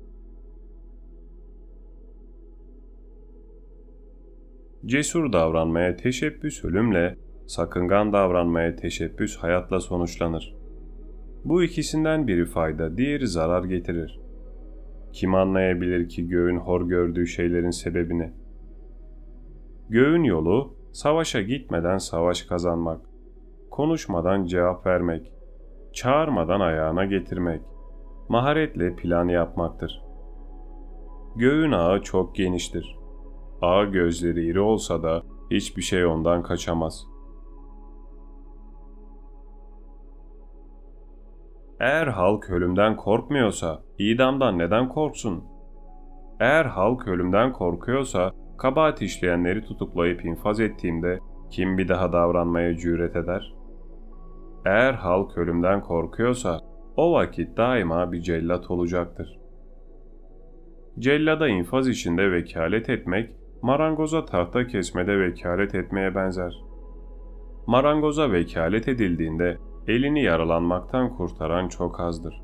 Cesur davranmaya teşebbüs ölümle, sakıngan davranmaya teşebbüs hayatla sonuçlanır. Bu ikisinden biri fayda, diğeri zarar getirir. Kim anlayabilir ki göğün hor gördüğü şeylerin sebebini? Göğün yolu, savaşa gitmeden savaş kazanmak, konuşmadan cevap vermek, çağırmadan ayağına getirmek, maharetle plan yapmaktır. Göğün ağı çok geniştir. Ağa gözleri iri olsa da hiçbir şey ondan kaçamaz. Eğer halk ölümden korkmuyorsa, idamdan neden korksun? Eğer halk ölümden korkuyorsa, kabahat işleyenleri tutuklayıp infaz ettiğimde kim bir daha davranmaya cüret eder? Eğer halk ölümden korkuyorsa, o vakit daima bir cellat olacaktır. Cellada infaz içinde vekalet etmek, marangoza tahta kesmede vekalet etmeye benzer. Marangoza vekalet edildiğinde, elini yaralanmaktan kurtaran çok azdır.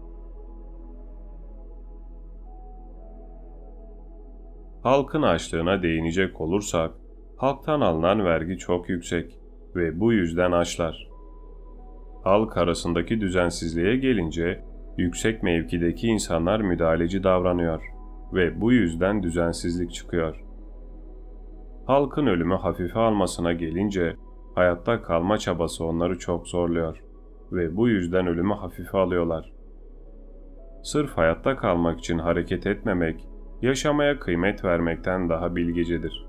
Halkın açlığına değinecek olursak, halktan alınan vergi çok yüksek ve bu yüzden açlar. Halk arasındaki düzensizliğe gelince, yüksek mevkideki insanlar müdahaleci davranıyor ve bu yüzden düzensizlik çıkıyor. Halkın ölümü hafife almasına gelince, hayatta kalma çabası onları çok zorluyor ve bu yüzden ölümü hafife alıyorlar. Sırf hayatta kalmak için hareket etmemek, yaşamaya kıymet vermekten daha bilgecedir.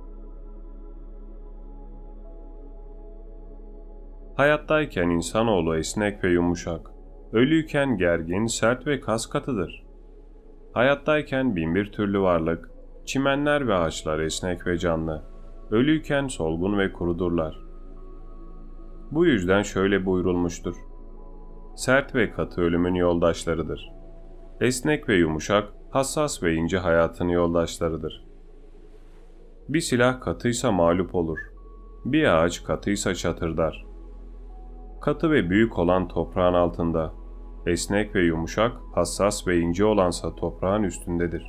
Hayattayken insanoğlu esnek ve yumuşak, ölüyken gergin, sert ve kas katıdır. Hayattayken binbir türlü varlık, çimenler ve ağaçlar esnek ve canlı, ölüyken solgun ve kurudurlar. Bu yüzden şöyle buyurulmuştur: sert ve katı ölümün yoldaşlarıdır. Esnek ve yumuşak, hassas ve ince hayatın yoldaşlarıdır. Bir silah katıysa mağlup olur. Bir ağaç katıysa çatırdar. Katı ve büyük olan toprağın altında, esnek ve yumuşak, hassas ve ince olansa toprağın üstündedir.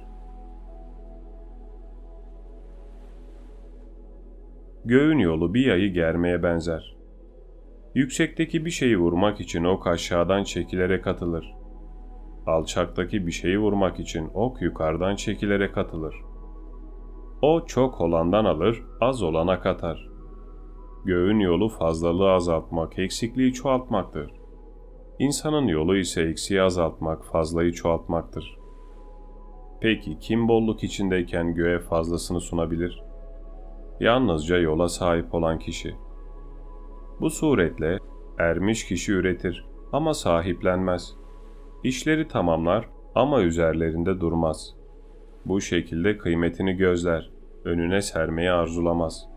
Göğün yolu bir yayı germeye benzer. Yüksekteki bir şeyi vurmak için ok aşağıdan çekilerek atılır. Alçaktaki bir şeyi vurmak için ok yukarıdan çekilerek atılır. O çok olandan alır, az olana katar. Göğün yolu fazlalığı azaltmak, eksikliği çoğaltmaktır. İnsanın yolu ise eksiği azaltmak, fazlayı çoğaltmaktır. Peki kim bolluk içindeyken göğe fazlasını sunabilir? Yalnızca yola sahip olan kişi. Bu suretle ermiş kişi üretir ama sahiplenmez. İşleri tamamlar ama üzerlerinde durmaz. Bu şekilde kıymetini gözler, önüne sermeyi arzulamaz.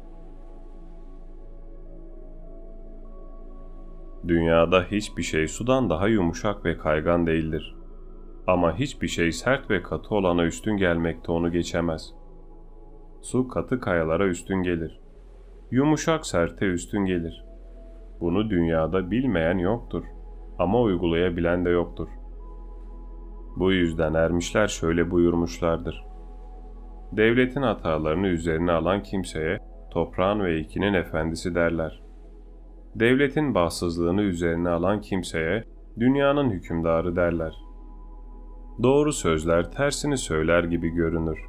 Dünyada hiçbir şey sudan daha yumuşak ve kaygan değildir. Ama hiçbir şey sert ve katı olana üstün gelmekte onu geçemez. Su katı kayalara üstün gelir. Yumuşak serte üstün gelir. Bunu dünyada bilmeyen yoktur ama uygulayabilen de yoktur. Bu yüzden ermişler şöyle buyurmuşlardır: devletin hatalarını üzerine alan kimseye toprağın ve ekinin efendisi derler. Devletin bahtsızlığını üzerine alan kimseye dünyanın hükümdarı derler. Doğru sözler tersini söyler gibi görünür.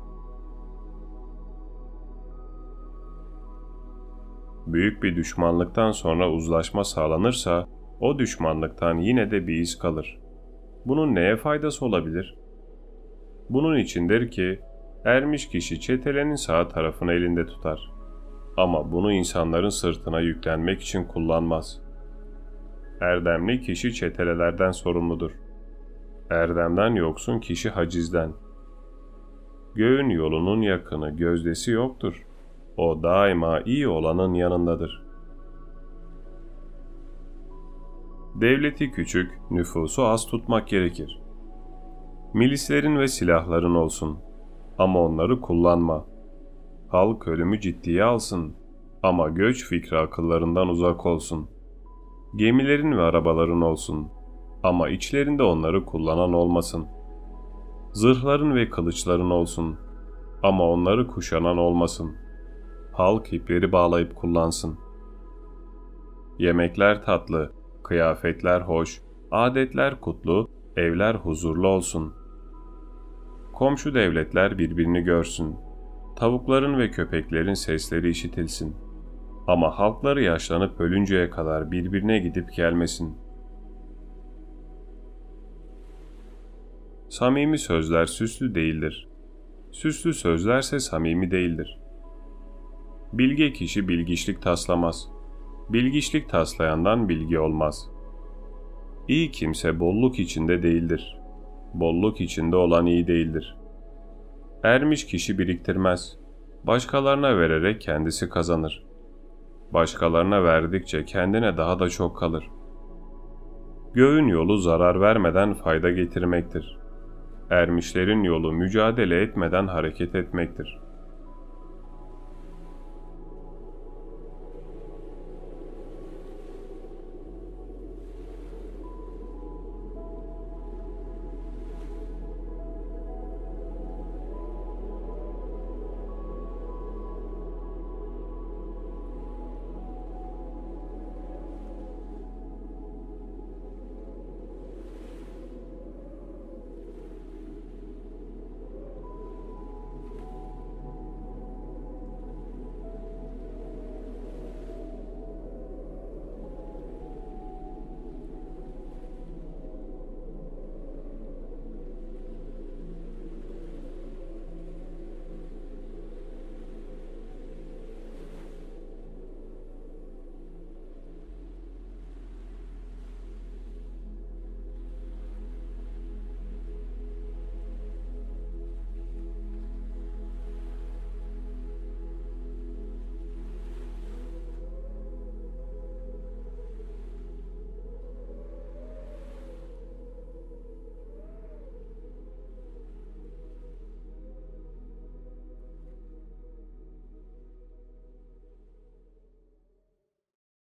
Büyük bir düşmanlıktan sonra uzlaşma sağlanırsa, o düşmanlıktan yine de bir iz kalır. Bunun neye faydası olabilir? Bunun içindir ki, ermiş kişi çetelenin sağ tarafını elinde tutar. Ama bunu insanların sırtına yüklenmek için kullanmaz. Erdemli kişi çetelelerden sorumludur. Erdemden yoksun kişi hacizden. Göğün yolunun yakını, gözdesi yoktur. O daima iyi olanın yanındadır. Devleti küçük, nüfusu az tutmak gerekir. Milislerin ve silahların olsun ama onları kullanma. Halk ölümü ciddiye alsın ama göç fikri akıllarından uzak olsun. Gemilerin ve arabaların olsun ama içlerinde onları kullanan olmasın. Zırhların ve kılıçların olsun ama onları kuşanan olmasın. Halk ipleri bağlayıp kullansın. Yemekler tatlı, kıyafetler hoş, adetler kutlu, evler huzurlu olsun. Komşu devletler birbirini görsün. Tavukların ve köpeklerin sesleri işitilsin. Ama halkları yaşlanıp ölünceye kadar birbirine gidip gelmesin. Samimi sözler süslü değildir. Süslü sözlerse samimi değildir. Bilge kişi bilgiçlik taslamaz. Bilgiçlik taslayandan bilgi olmaz. İyi kimse bolluk içinde değildir. Bolluk içinde olan iyi değildir. Ermiş kişi biriktirmez. Başkalarına vererek kendisi kazanır. Başkalarına verdikçe kendine daha da çok kalır. Göğün yolu zarar vermeden fayda getirmektir. Ermişlerin yolu mücadele etmeden hareket etmektir.